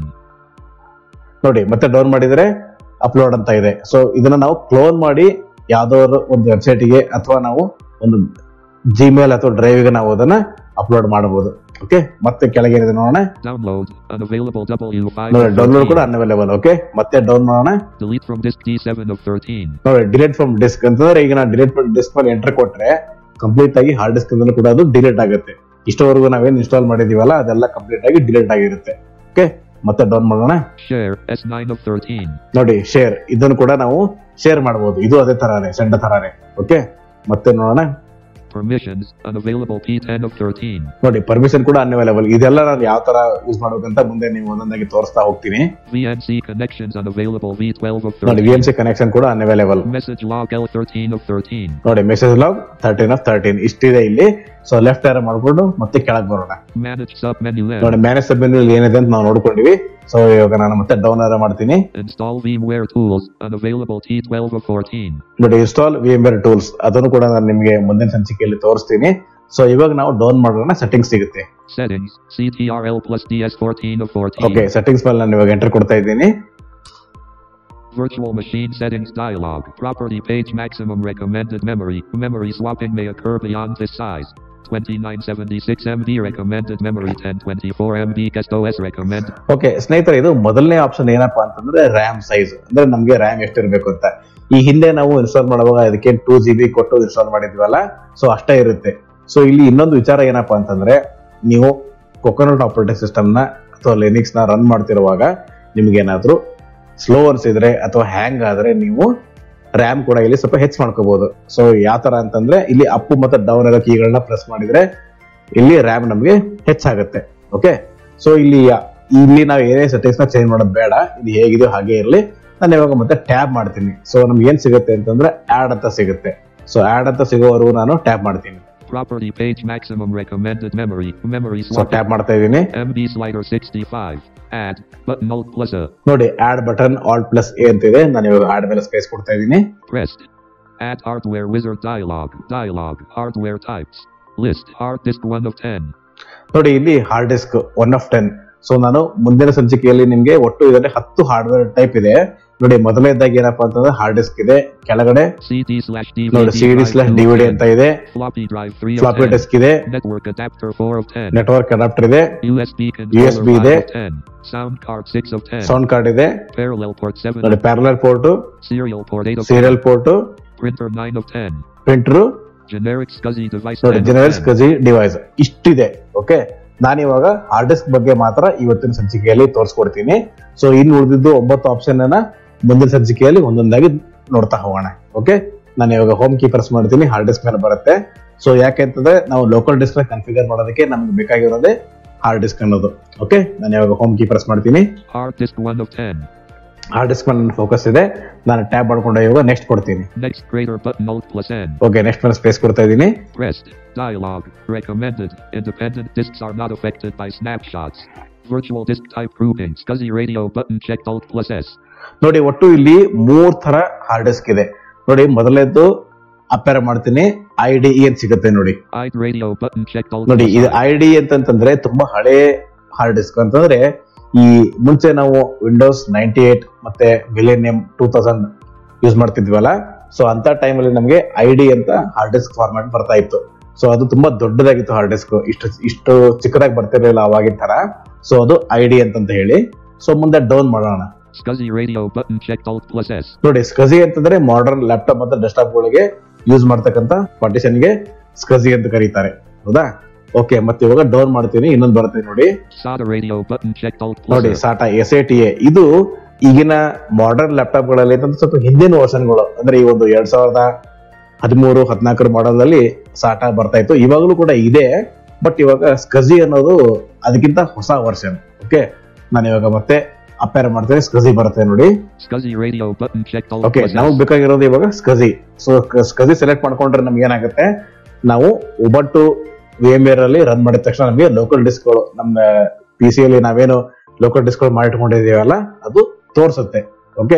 [SPEAKER 5] ನೋಡಿ ಮತ್ತೆ ಡೌನ್ ಮಾಡಿದ್ರೆ ಅಪ್ಲೋಡ್ ಅಂತ ಇದೆ. ಸೊ ಇದನ್ನ ನಾವು ಕ್ಲೋನ್ ಮಾಡಿ ಯಾವ್ದಾದ್ರು ಒಂದು ವೆಬ್ಸೈಟ್ಗೆ ಅಥವಾ ನಾವು ಒಂದು ಜಿಮೇಲ್ ಅಥವಾ ಡ್ರೈವ್ಗೆ ನಾವು ಅದನ್ನ ಅಪ್ಲೋಡ್ ಮಾಡಬಹುದು. ಓಕೆ, ಮತ್ತೆ ಕೆಳಗೆ ಏನಿದೆ ನೋಡೋಣ.
[SPEAKER 3] Download unavailable W five.
[SPEAKER 5] ನೋಡಿ ಡೌನ್ಲೋಡ್ ಕೂಡ ಅನ್ಅವೈಲೇಬಲ್. ಓಕೆ, ಮತ್ತೆ ಡೌನ್ ಮಾಡೋಣ.
[SPEAKER 3] Delete from disk D seven of thirteen.
[SPEAKER 5] ನೋಡಿ ಡಿಲೀಟ್ ಫ್ರಮ್ ಡಿಸ್ಕ್ ಅಂತಂದ್ರೆ ಈಗ ನಾವು ಡಿಲೀಟ್ ಫ್ರಮ್ ಡಿಸ್ಕ್ ಮೇಲೆ ಎಂಟರ್ ಕೊಟ್ರೆ ಕಂಪ್ಲೀಟ್ ಆಗಿ ಹಾರ್ಡ್ ಡಿಸ್ಕ್ ಇಂದ ಕೂಡ ಅದು ಡಿಲೀಟ್ ಆಗುತ್ತೆ. ಇಷ್ಟವರೆಗೂ ನಾವೇನ್ ಇನ್ಸ್ಟಾಲ್ ಮಾಡಿದೀವಲ್ಲ ಅದೆಲ್ಲ ಕಂಪ್ಲೀಟ್ ಆಗಿ ಡಿಲೀಟ್ ಆಗಿರುತ್ತೆ. ಓಕೆ, ಮತ್ತೆ ಡೌನ್ ಮಾಡೋಣ.
[SPEAKER 3] Share S nine of thirteen.
[SPEAKER 5] ನೋಡಿ ಶೇರ್ ಇದನ್ನು ಕೂಡ ನಾವು ಶೇರ್ ಮಾಡಬಹುದು. ಇದು ಅದೇ ತರಾನೇ ಸೆಂಡ್ ತರಾನೇ. ಓಕೆ, ಮತ್ತೆ ನೋಡೋಣ.
[SPEAKER 3] Permissions unavailable P ten of thirteen.
[SPEAKER 5] ನೋಡಿ ಪರ್ಮಿಷನ್ ಕೂಡ ಅನ್ಅವೈಲೇಬಲ್. ಇದೆಲ್ಲ ನಾನು ಯಾವ ತರ ಯೂಸ್ ಮಾಡ್ಬೇಕಂತ ಮುಂದೆ ನೀವು ಒಂದೊಂದಾಗಿ ತೋರಿಸ್ತಾ ಹೋಗ್ತೀನಿ.
[SPEAKER 3] V N C connections unavailable V twelve of
[SPEAKER 5] ನೋಡಿ
[SPEAKER 3] thirteen.
[SPEAKER 5] V N C connection ಕೂಡ unavailable.
[SPEAKER 3] Message log L thirteen of thirteen.
[SPEAKER 5] ನೋಡಿ message log thirteen of thirteen ಇಷ್ಟಿದೆ ಇಲ್ಲಿ. ಸೊ ಲೆಫ್ಟ್ ಏರ್ ಮಾಡ್ಕೊಂಡು ಮತ್ತೆ ಕೆಳಗೆ ಬರೋಣ.
[SPEAKER 3] Manage sub menu M.
[SPEAKER 5] ನೋಡಿ ಮ್ಯಾನೇಜ್ ಸಬ್ ಮೆನು ಏನಿದೆ ಅಂತ ನಾವು ನೋಡ್ಕೊಂಡಿವಿ. ಸೊ ಇವಾಗ ನಾನು ಮತ್ತೆ ಡೌನ್ ಏರ್ ಮಾಡ್ತೀನಿ.
[SPEAKER 3] Install VMware tools unavailable T twelve of fourteen.
[SPEAKER 5] ನೋಡಿ ಇನ್ಸ್ಟಾಲ್ ವಿಎಂವೇರ್ ಟೂಲ್ಸ್ ಅದನ್ನು ಕೂಡ ನಾನು ನಿಮಗೆ ಮುಂದಿನ ಸಂಚಿಕೆಯಲ್ಲಿ ತೋರಿಸ್ತೀನಿ. ಸೊ ಇವಾಗ ನಾವು ಡೌನ್ ಮಾಡೋಣ. ಸೆಟ್ಟಿಂಗ್ಸ್ ಸಿಗುತ್ತೆ.
[SPEAKER 3] Settings C T R L plus D S fourteen of fourteen.
[SPEAKER 5] Okay, settings ಮೇಲೆ ನಾನು ಇವಾಗ ಎಂಟರ್ ಕೊಡ್ತಾ ಇದ್ದೀನಿ.
[SPEAKER 3] Virtual machine settings dialog. Property page maximum recommended memory. Memory swapping may occur beyond this size. twenty-nine seventy-six M B recommended memory. ten twenty-four M B guest O S recommend.
[SPEAKER 5] Okay ಸ್ನೇಹಿತರೆ, ಇದು ಮೊದಲನೇ option ಏನಪ್ಪಾ ಅಂತಂದ್ರೆ RAM size. ಅಂದ್ರೆ ನಮ್ಗೆ RAM ಎಷ್ಟಿರ್ಬೇಕು ಅಂತ. ಈ ಹಿಂದೆ ನಾವು ಇನ್ಸ್ಟಾಲ್ ಮಾಡುವಾಗ ಅದಕ್ಕೆ ಟೂ ಜಿ ಬಿ ಕೊಟ್ಟು ಇನ್ಸ್ಟಾಲ್ ಮಾಡಿದ್ವಲ್ಲ, ಸೊ ಅಷ್ಟೇ ಇರುತ್ತೆ. ಸೊ ಇಲ್ಲಿ ಇನ್ನೊಂದು ವಿಚಾರ ಏನಪ್ಪಾ ಅಂತಂದ್ರೆ ನೀವು ಕೊಕೊನಟ್ ಆಪರೇಟಿಂಗ್ ಸಿಸ್ಟಮ್ ನ ಅಥವಾ ಲಿನಿಕ್ಸ್ ನ ರನ್ ಮಾಡ್ತಿರುವಾಗ ನಿಮ್ಗೆ ಏನಾದ್ರೂ ಸ್ಲೋ ಅನ್ಸಿದ್ರೆ ಅಥವಾ ಹ್ಯಾಂಗ್ ಆದ್ರೆ ನೀವು ರ್ಯಾಮ್ ಕೂಡ ಇಲ್ಲಿ ಸ್ವಲ್ಪ ಹೆಚ್ಚು ಮಾಡ್ಕೋಬಹುದು. ಸೊ ಯಾವ ತರ ಅಂತಂದ್ರೆ ಇಲ್ಲಿ ಅಪ್ ಮತ್ತೆ ಡೌನ್ ಇರೋ ಕೀಗಳನ್ನ ಪ್ರೆಸ್ ಮಾಡಿದ್ರೆ ಇಲ್ಲಿ ರ್ಯಾಮ್ ನಮ್ಗೆ ಹೆಚ್ಚಾಗುತ್ತೆ. ಓಕೆ, ಸೊ ಇಲ್ಲಿ ಇಲ್ಲಿ ನಾವು ಏನೇ ಸೆಟ್ಟಿಂಗ್ಸ್ ನ ಚೇಂಜ್ ಮಾಡೋದು ಬೇಡ, ಇದು ಹೇಗಿದೆಯೋ ಹಾಗೆ ಇರಲಿ. ನಾನು ಇವಾಗ ಮತ್ತೆ ಟ್ಯಾಬ್ ಮಾಡ್ತೀನಿ. ಸೊ ನಮ್ಗೆ ಏನ್ ಸಿಗುತ್ತೆ ಅಂತಂದ್ರೆ ಆಡ್ ಅಂತ ಸಿಗುತ್ತೆ. ಸೊ ಆಡ್ ಅಂತ ಸಿಗೋವರೆಗೂ ನಾನು ಟ್ಯಾಬ್ ಮಾಡ್ತೀನಿ.
[SPEAKER 3] Property page maximum recommended memory. Memory
[SPEAKER 5] so
[SPEAKER 3] swap.
[SPEAKER 5] Tab ಮಾಡ್ತಾ ಇದೀನಿ.
[SPEAKER 3] M B slider sixty-five. Add button alt plus A.
[SPEAKER 5] ನೋಡಿ add button alt plus A ಅಂತ ಇದೆ. ನಾನು ಇವಾಗ ಆಡ್ ಮೇಲೆ ಸ್ಪೇಸ್ ಕೊಡ್ತಾ ಇದೀನಿ.
[SPEAKER 3] Pressed. Add hardware wizard dialog. Dialog. Hardware types. List. Hard disk one of ten.
[SPEAKER 5] ನೋಡಿ ಇಲ್ಲಿ hard disk one of ten. So ನಾನು ಮುಂದಿನ ಸಂಚಿಕೆಯಲ್ಲಿ ನಿಮ್ಗೆ ಒಟ್ಟು ಇದರಲ್ಲಿ ಹತ್ತು ಹಾರ್ಡ್ವೇರ್ ಟೈಪ್ ಇದೆ. ನೋಡಿ ಮೊದಲನೇದಾಗಿ ಏನಪ್ಪಾ ಅಂತಂದ್ರೆ ಹಾರ್ಡ್ ಡಿಸ್ಕ್ ಇದೆ, ಕೆಳಗಡೆ ನೋಡಿ ಸಿಡಿ ಸ್ಲಾಶ್ ಡಿವಿಡಿ ಅಂತ ಇದೆ, ಫ್ಲಾಪಿ ಡಿಸ್ಕ್ ಇದೆ,
[SPEAKER 3] network adapter four of ten,
[SPEAKER 5] network adapter ಇದೆ,
[SPEAKER 3] ಯು ಎಸ್ ಬಿ
[SPEAKER 5] ಇದೆ,
[SPEAKER 3] sound card six of ten,
[SPEAKER 5] sound card ಇದೆ,
[SPEAKER 3] ಪ್ಯಾರಲಲ್ ಪೋರ್ಟ್ seven,
[SPEAKER 5] ನೋಡಿ parallel port,
[SPEAKER 3] serial port eight of ten,
[SPEAKER 5] serial port,
[SPEAKER 3] printer nine of ten,
[SPEAKER 5] printer,
[SPEAKER 3] generic ಸ್ಕಜಿ device
[SPEAKER 5] ನೋಡಿ generic ಸ್ಕಜಿ device ಇಷ್ಟಿದೆ. Okay, ನಾನಿವಾಗ hard disk ಬಗ್ಗೆ ಮಾತ್ರ ಇವತ್ತಿನ ಸಂಚಿಕೆಯಲ್ಲಿ ತೋರಿಸ್ಕೊಡ್ತೀನಿ. ಸೊ ಇನ್ನು ಉಳಿದಿದ್ದು ಒಂಬತ್ತು ಆಪ್ಷನ್ ಅನ್ನ ಮುಂದಿನ ಸಂಚಿಕೆಯಲ್ಲಿ ಒಂದೊಂದಾಗಿ ನೋಡ್ತಾ ಹೋಗೋಣ. ಓಕೆ, ನಾನು ಇವಾಗ ಹೋಮ್ ಕೀ ಪ್ರೆಸ್ ಮಾಡ್ತೀನಿ, ಹಾರ್ಡ್ ಡಿಸ್ಕ್ ಮೇಲೆ ಬರುತ್ತೆ. ಸೊ ಯಾಕೆಂತಂದ್ರೆ ನಾವು ಲೋಕಲ್ ಡಿಸ್ಕ್ ನ ಕನ್ಫಿಗರ್ ಮಾಡೋದಕ್ಕೆ ನಮ್ಗೆ ಬೇಕಾಗಿರೋದೇ ಹಾರ್ಡ್ ಡಿಸ್ಕ್ ಅನ್ನೋದು. ಓಕೆ, ನಾನು ಇವಾಗ ಹೋಮ್ ಕೀ ಪ್ರೆಸ್ ಮಾಡ್ತೀನಿ.
[SPEAKER 3] Hard disk one of ten,
[SPEAKER 5] hard disk ಮೇಲೆ ಫೋಕಸ್ ಇದೆ. ನಾನು ಟ್ಯಾಬ್ ಮಾಡ್ಕೊಂಡು ಇವಾಗ ನೆಕ್ಸ್ಟ್ ಕೊಡ್ತೀನಿ.
[SPEAKER 3] Next greater button alt plus N.
[SPEAKER 5] Okay, next ಮೇಲೆ ಸ್ಪೇಸ್ ಕೊಡ್ತಾ ಇದ್ದೀನಿ.
[SPEAKER 3] Pressed. Dialog. Recommended. Independent disks are not affected by snapshots. Virtual disk type grouping. SCSI radio button checked alt plus S.
[SPEAKER 5] ನೋಡಿ ಒಟ್ಟು ಇಲ್ಲಿ ಮೂರ್ ತರ hard disk ಇದೆ. ನೋಡಿ ಮೊದಲನೇದು ಅಪೇರ್ ಮಾಡ್ತೀನಿ, ಐ ಡಿ ಇ ಅಂತ ಸಿಗುತ್ತೆ. ನೋಡಿ
[SPEAKER 3] radio button checked alt
[SPEAKER 5] ನೋಡಿ ಇದು ಐ ಡಿ ಅಂತಂತಂದ್ರೆ ತುಂಬಾ ಹಳೆ ಹಾರ್ಡ್ ಡಿಸ್ಕ್ ಅಂತಂದ್ರೆ ಈ ಮುಂಚೆ ನಾವು ವಿಂಡೋಸ್ ನೈಂಟಿ ಏಟ್ ಮತ್ತೆ ಮಿಲೇನಿಯಂ ಟೂ ತೌಸಂಡ್ ಯೂಸ್ ಮಾಡ್ತಿದ್ವಲ್ಲ, ಸೊ ಅಂತ ಟೈಮ್ ಅಲ್ಲಿ ನಮಗೆ ಐ ಡಿ ಅಂತ ಹಾರ್ಡ್ ಡಿಸ್ಕ್ ಫಾರ್ಮ್ಯಾಟ್ ಬರ್ತಾ ಇತ್ತು. ಸೊ ಅದು ತುಂಬಾ ದೊಡ್ಡದಾಗಿತ್ತು ಹಾರ್ಡ್ ಡಿಸ್ಕ್, ಇಷ್ಟು ಇಷ್ಟು ಚಿಕ್ಕದಾಗಿ ಬರ್ತಿರ್ಲಿಲ್ಲ ಅವಾಗಿನ ತರ. ಸೊ ಅದು ಐ ಡಿ ಅಂತಂತ ಹೇಳಿ. ಸೊ ಮುಂದೆ ಡೌನ್ ಮಾಡೋಣ.
[SPEAKER 3] SCSI radio button checked alt plus S.
[SPEAKER 5] ನೋಡಿ ಸ್ಕಜಿ ಅಂತಂದ್ರೆ ಮಾಡರ್ನ್ ಲ್ಯಾಪ್ಟಾಪ್ ಮತ್ತು ಡೆಸ್ಕ್ಟಾಪ್ ಗಳಿಗೆ ಯೂಸ್ ಮಾಡ್ತಕ್ಕಂತ ಪಾರ್ಟಿಷನ್ ಗೆ ಸ್ಕಜಿ ಅಂತ ಕರೀತಾರೆ, ಹೌದಾ? ಓಕೆ, ಮತ್ತೆ ಇವಾಗ ಡೌನ್ ಮಾಡ್ತೀನಿ, ಇನ್ನೊಂದು ಬರುತ್ತೆ ನೋಡಿ
[SPEAKER 3] ಸಾಟಾ radio button checked alt plus
[SPEAKER 5] ನೋಡಿ SATA S A T A. ಇದು ಈಗಿನ ಮಾಡರ್ನ್ ಲ್ಯಾಪ್ಟಾಪ್ ಗಳಲ್ಲಿ ಸ್ವಲ್ಪ ಹಿಂದಿನ ವರ್ಷನ್ಗಳು, ಅಂದ್ರೆ ಈ ಒಂದು ಎರಡ್ ಸಾವಿರದ ಹದಿಮೂರು ಹದಿನಾಲ್ಕರ ಮಾಡಲ್ ಅಲ್ಲಿ ಸಾಟಾ ಬರ್ತಾ ಇತ್ತು. ಇವಾಗಲೂ ಕೂಡ ಇದೆ, ಬಟ್ ಇವಾಗ ಸ್ಕಜಿ ಅನ್ನೋದು ಅದಕ್ಕಿಂತ ಹೊಸ ವರ್ಷನ್. ಓಕೆ, ನಾನು ಇವಾಗ ಮತ್ತೆ ಅಪೇರ್ ಮಾಡ್ತೇನೆ, ಸ್ಕಜಿ ಬರುತ್ತೆ ನೋಡಿ.
[SPEAKER 3] SCSI radio button checked alt
[SPEAKER 5] okay,
[SPEAKER 3] plus S.
[SPEAKER 5] ನಮಗ್ ಬೇಕಾಗಿರೋದು ಇವಾಗ ಸ್ಕಜಿ. ಸೊ ಸ್ಕಜಿ ಸೆಲೆಕ್ಟ್ ಮಾಡ್ಕೊಂಡ್ರೆ ನಮ್ಗೆ ಏನಾಗುತ್ತೆ, ನಾವು ಉಬಂಟು ವಿ ಎಂ ವೇರ್ ಅಲ್ಲಿ ರನ್ ಮಾಡಿದ ತಕ್ಷಣ ನಮಗೆ ಲೋಕಲ್ ಡಿಸ್ಕ್ಗಳು ನಮ್ಮ ಪಿ ಸಿ ಅಲ್ಲಿ ನಾವೇನು ಲೋಕಲ್ ಡಿಸ್ಕ್ಗಳು ಮಾಡಿಟ್ಕೊಂಡಿದೀವಲ್ಲ ಅದು ತೋರಿಸುತ್ತೆ. ಓಕೆ,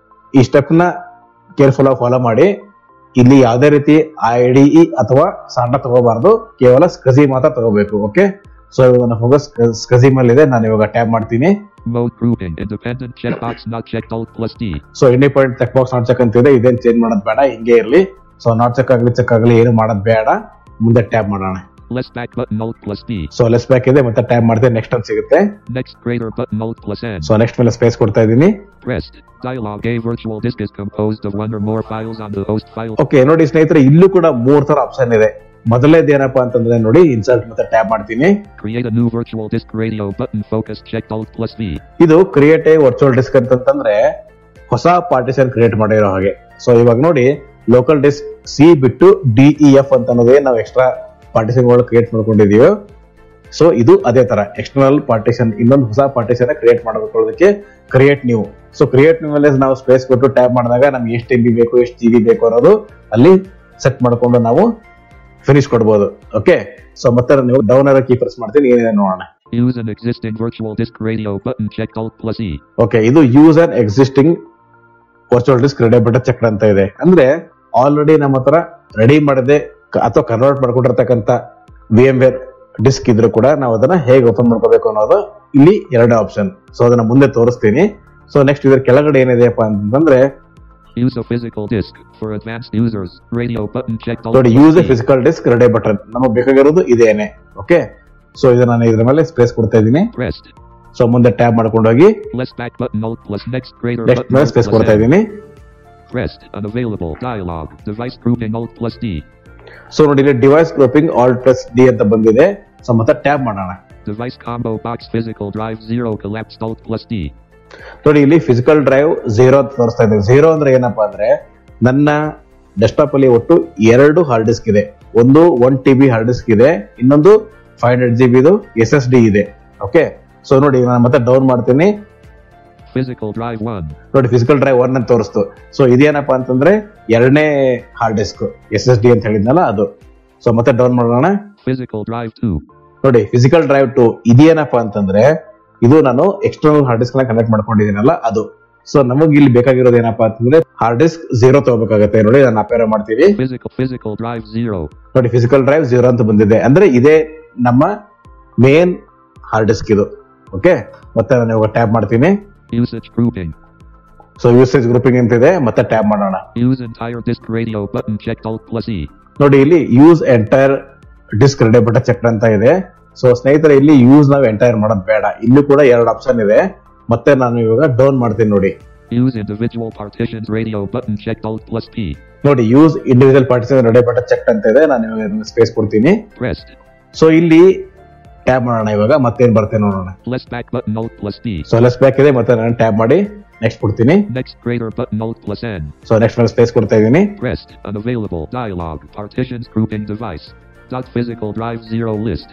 [SPEAKER 5] ಈ ಸ್ಟೆಪ್ ನ ಕೇರ್ಫುಲ್ ಆಗಿ ಫಾಲೋ ಮಾಡಿ. ಇಲ್ಲಿ ಯಾವುದೇ ರೀತಿ ಐ ಡಿ ಇ ಅಥವಾ ಸಾಟಾ ತಗೋಬಾರ್ದು, ಕೇವಲ ಸ್ಕಜಿ ಮಾತ್ರ ತಗೋಬೇಕು. ಓಕೆ, ಸೊ ಇವಾಗ ಫೋಕಸ್ ಸ್ಕಜಿ ಮೇಲೆ ಇದೆ. ನಾನು ಇವಾಗ ಟ್ಯಾಬ್ ಮಾಡ್ತೀನಿ.
[SPEAKER 3] Mode grouping. Independent checkbox not checked alt plus D.
[SPEAKER 5] So independent check box not check ಅಂತ ಇದೆ, ಇದೇನ್ ಚೇಂಜ್ ಮಾಡೋದು ಬೇಡ, ಹಿಂಗೆ ಇರಲಿ. ಸೊ ನಾಟ್ ಚೆಕ್ ಆಗಲಿ ಚೆಕ್ ಆಗಲಿ ಏನು ಮಾಡೋದು ಬೇಡ. ಮುಂದೆ ಟ್ಯಾಬ್ ಮಾಡೋಣ.
[SPEAKER 3] Less back button alt plus D.
[SPEAKER 5] So less back ಇದೆ, ಮತ್ತೆ ಟ್ಯಾಬ್ ಮಾಡ್ತೇನೆ, ನೆಕ್ಸ್ಟ್ ಅಂತ ಸಿಗುತ್ತೆ.
[SPEAKER 3] Next greater button alt plus N.
[SPEAKER 5] So next ಮೇಲೆ ಸ್ಪೇಸ್ ಕೊಡ್ತಾ ಇದ್ದೀನಿ.
[SPEAKER 3] Pressed. Dialog. A virtual disk is composed of one or more files on the host file.
[SPEAKER 5] Okay, ನೋಡಿ ಸ್ನೇಹಿತರೆ, ಇಲ್ಲೂ ಕೂಡ ಮೂರ್ ತರ ಆಪ್ಷನ್ ಇದೆ. ಮೊದಲನೇದು ಏನಪ್ಪಾ ಅಂತಂದ್ರೆ ನೋಡಿ ಇನ್ಸರ್ಟ್ ಮತ್ತೆ ಟ್ಯಾಬ್ ಮಾಡ್ತೀನಿ.
[SPEAKER 3] Create a new virtual disk radio button focus checked alt plus V.
[SPEAKER 5] ಇದು ಕ್ರಿಯೇಟ್ ಎ ವರ್ಚುವಲ್ ಡಿಸ್ಕ್ ಅಂತಂದ್ರೆ ಹೊಸ ಪಾರ್ಟಿಷನ್ ಕ್ರಿಯೇಟ್ ಮಾಡಿರೋ ಹಾಗೆ. ಸೊ ಇವಾಗ ನೋಡಿ ಲೋಕಲ್ ಡಿಸ್ಕ್ ಸಿ ಬಿಟ್ಟು ಡಿ ಇ ಎಫ್ ಅಂತ ಅನ್ನೋದೇ ನಾವು ಎಕ್ಸ್ಟ್ರಾ ಪಾರ್ಟಿಷನ್ ಗಳು ಕ್ರಿಯೇಟ್ ಮಾಡ್ಕೊಂಡಿದೀವಿ. ಸೊ ಇದು ಅದೇ ತರ ಎಕ್ಸ್ಟರ್ನಲ್ ಪಾರ್ಟಿಷನ್, ಇನ್ನೊಂದು ಹೊಸ ಪಾರ್ಟಿಷನ್ ಕ್ರಿಯೇಟ್ ಮಾಡಬೇಕು, create new. So create new ಅಲ್ಲಿ ನಾವು ಸ್ಪೇಸ್ ಕೊಟ್ಟು ಟ್ಯಾಬ್ ಮಾಡಿದಾಗ ನಮ್ಗೆ ಎಷ್ಟು ಎಂ ಬಿ ಬೇಕು, ಎಷ್ಟು ಜಿ ಬಿ ಬೇಕು ಅನ್ನೋದು ಅಲ್ಲಿ ಸೆಟ್ ಮಾಡ್ಕೊಂಡು ನಾವು ಫಿನಿಶ್ ಕೊಡ್ಬೋದು. ಓಕೆ, ಸೊ ಮತ್ತೆ ನೀವು ಡೌನ್ ಅರ ಕೀ ಪ್ರೆಸ್ ಮಾಡ್ತೀನಿ, ಏನಿದೆ ನೋಡೋಣ.
[SPEAKER 3] Use an existing virtual disk radio button checked alt plus E.
[SPEAKER 5] Okay, ಇದು use an existing virtual disk radio button check ಅಂತ ಇದೆ. ಅಂದ್ರೆ ಆಲ್ರೆಡಿ ನಮ್ಮ ಹತ್ರ ರೆಡಿ ಮಾಡದೆ ಅಥವಾ ಕನ್ವರ್ಟ್ ಮಾಡ್ಕೊಂಡಿರ್ತಕ್ಕಂಥ ವಿ ಎಂ ವೇರ್ ಡಿಸ್ಕ್ ಇದ್ರೂ ಕೂಡ ನಾವು ಅದನ್ನ ಹೇಗೆ ಓಪನ್ ಮಾಡ್ಕೋಬೇಕು ಅನ್ನೋದು ಇಲ್ಲಿ ಎರಡು ಆಪ್ಷನ್. ಸೊ ಅದನ್ನ ಮುಂದೆ ತೋರಿಸ್ತೀನಿ. ಸೊ ನೆಕ್ಸ್ಟ್ ಇದ್ರ ಕೆಳಗಡೆ ಏನಿದೆಯಪ್ಪ ಅಂತಂದ್ರೆ
[SPEAKER 3] Use a physical disk for advanced users. Radio button checked alt
[SPEAKER 5] ನೋಡಿ,
[SPEAKER 3] plus
[SPEAKER 5] use a
[SPEAKER 3] D.
[SPEAKER 5] Physical disk radio button ನಮಗೆ ಬೇಕಾಗಿರೋದು ಇದೇನೆ. ಓಕೆ, ಸೊ ಇದನ್ನ ನಾನು ಇದ್ರ ಮೇಲೆ ಸ್ಪೇಸ್ ಕೊಡ್ತಾ ಇದ್ದೀನಿ.
[SPEAKER 3] Pressed.
[SPEAKER 5] ಸೊ ಮುಂದೆ ಟ್ಯಾಬ್ ಮಾಡ್ಕೊಂಡು ಹೋಗಿ
[SPEAKER 3] Less back button alt plus next greater
[SPEAKER 5] next
[SPEAKER 3] button
[SPEAKER 5] ಮೇಲೆ
[SPEAKER 3] alt
[SPEAKER 5] ಸ್ಪೇಸ್
[SPEAKER 3] plus
[SPEAKER 5] ಕೊಡ್ತಾ
[SPEAKER 3] N.
[SPEAKER 5] ಇದ್ದೀನಿ.
[SPEAKER 3] Pressed. Unavailable. Dialog. Device grouping alt plus D.
[SPEAKER 5] So ನೋಡಿ ಇಲ್ಲಿ device grouping alt plus D ಅಂತ ಬಂದಿದೆ. ಸೊ ಮತ್ತೆ ಟ್ಯಾಬ್ ಮಾಡೋಣ.
[SPEAKER 3] Device combo box physical drive zero collapsed Alt plus D.
[SPEAKER 5] ನೋಡಿ ಇಲ್ಲಿ ಫಿಸಿಕಲ್ ಡ್ರೈವ್ ಝೀರೋ ಅಂತ ತೋರಿಸ್ತಾ ಇದೆ. ಝೀರೋ ಅಂದ್ರೆ ಏನಪ್ಪಾ ಅಂದ್ರೆ ನನ್ನ ಡೆಸ್ಕ್ಟಾಪ್ ಅಲ್ಲಿ ಒಟ್ಟು ಎರಡು ಹಾರ್ಡ್ ಡಿಸ್ಕ್ ಇದೆ. ಒಂದು one T B hard disk ಇದೆ, ಇನ್ನೊಂದು five hundred G B S S D ಇದೆ. ಓಕೆ, ಸೊ ನೋಡಿ ನಾನು ಮತ್ತೆ ಡೌನ್ ಮಾಡ್ತೀನಿ.
[SPEAKER 3] Physical drive one.
[SPEAKER 5] ನೋಡಿ ಫಿಸಿಕಲ್ ಡ್ರೈವ್ ಒನ್ ಅಂತ ತೋರಿಸ್ತು. ಸೊ ಇದೇನಪ್ಪಾ ಅಂತಂದ್ರೆ ಎರಡನೇ hard disk S S D ಅಂತ ಹೇಳಿದ್ನಲ್ಲ ಅದು. ಸೊ ಮತ್ತೆ ಡೌನ್ ಮಾಡೋಣ.
[SPEAKER 3] Physical drive two.
[SPEAKER 5] ನೋಡಿ ಫಿಸಿಕಲ್ ಡ್ರೈವ್ ಟು ಇದೇನಪ್ಪಾ ಅಂತಂದ್ರೆ ಇದು ನಾನು ಎಕ್ಸ್ಟರ್ನಲ್ ಹಾರ್ಡ್ ಡಿಸ್ಕ್ ನ ಕನೆಕ್ಟ್ ಮಾಡ್ಕೊಂಡಿದ್ದೀನಲ್ಲ ಅದು. ಸೊ ನಮಗೆ ಇಲ್ಲಿ ಬೇಕಾಗಿರೋದು ಏನಪ್ಪಾ ಅಂತಂದ್ರೆ ಹಾರ್ಡ್ ಡಿಸ್ಕ್ ಝೀರೋ ತಗೋಬೇಕಾಗತ್ತೆ. ನೋಡಿ ನಾನು ಅಪೇರ್ ಮಾಡ್ತೀವಿ.
[SPEAKER 3] Physical physical drive zero.
[SPEAKER 5] ನೋಡಿ ಫಿಸಿಕಲ್ ಡ್ರೈವ್ ಝೀರೋ ಅಂತ ಬಂದಿದೆ, ಅಂದ್ರೆ ಇದೇ ನಮ್ಮ ಮೇನ್ ಹಾರ್ಡ್ ಡಿಸ್ಕ್ ಇದು. ಓಕೆ, ಮತ್ತೆ ನಾನು ಇವಾಗ ಟ್ಯಾಬ್ ಮಾಡ್ತೀನಿ.
[SPEAKER 3] Usage grouping.
[SPEAKER 5] So usage grouping ಅಂತ ಇದೆ, ಮತ್ತೆ ಟ್ಯಾಬ್ ಮಾಡೋಣ.
[SPEAKER 3] Use entire disk radio button checked Alt plus E.
[SPEAKER 5] ನೋಡಿ ಇಲ್ಲಿ use entire disk radio button check ಅಂತ ಇದೆ. ಸೊ ಸ್ನೇಹಿತರೆ ಇಲ್ಲಿ ಯೂಸ್ ನಾವು ಎಂಟೈರ್ ಮಾಡೋದು ಬೇಡ, ಇಲ್ಲಿ ಕೂಡ ಎರಡು ಆಪ್ಷನ್ ಇದೆ. ಮತ್ತೆ ನಾನು ಇವಾಗ ಡೌನ್ ಮಾಡ್ತೀನಿ. ನೋಡಿ
[SPEAKER 3] Use individual partitions radio button checked Alt plus P.
[SPEAKER 5] ನೋಡಿ use individual partition radio button check ಅಂತ ಇದೆ, ನಾನು ಇವಾಗ ಸ್ಪೇಸ್ ಕೊಡ್ತೀನಿ.
[SPEAKER 3] Pressed.
[SPEAKER 5] ಸೊ ಇಲ್ಲಿ ಟ್ಯಾಬ್ ಮಾಡೋಣ. ಇವಾಗ ಮತ್ತೇನ್ ಬರುತ್ತೆ ನೋಡೋಣ.
[SPEAKER 3] Less back button Alt plus D.
[SPEAKER 5] So less back ಇದೆ, ಮತ್ತೆ ನಾನು ಟ್ಯಾಬ್ ಮಾಡಿ ನೆಕ್ಸ್ಟ್ ಕೊಡ್ತೀನಿ.
[SPEAKER 3] Next greater button Alt plus N.
[SPEAKER 5] So next ಮೇಲೆ ಸ್ಪೇಸ್ ಕೊಡ್ತಾ ಇದ್ದೀನಿ.
[SPEAKER 3] Pressed. Unavailable dialog. Partitions grouping device. Dot physical drive zero list.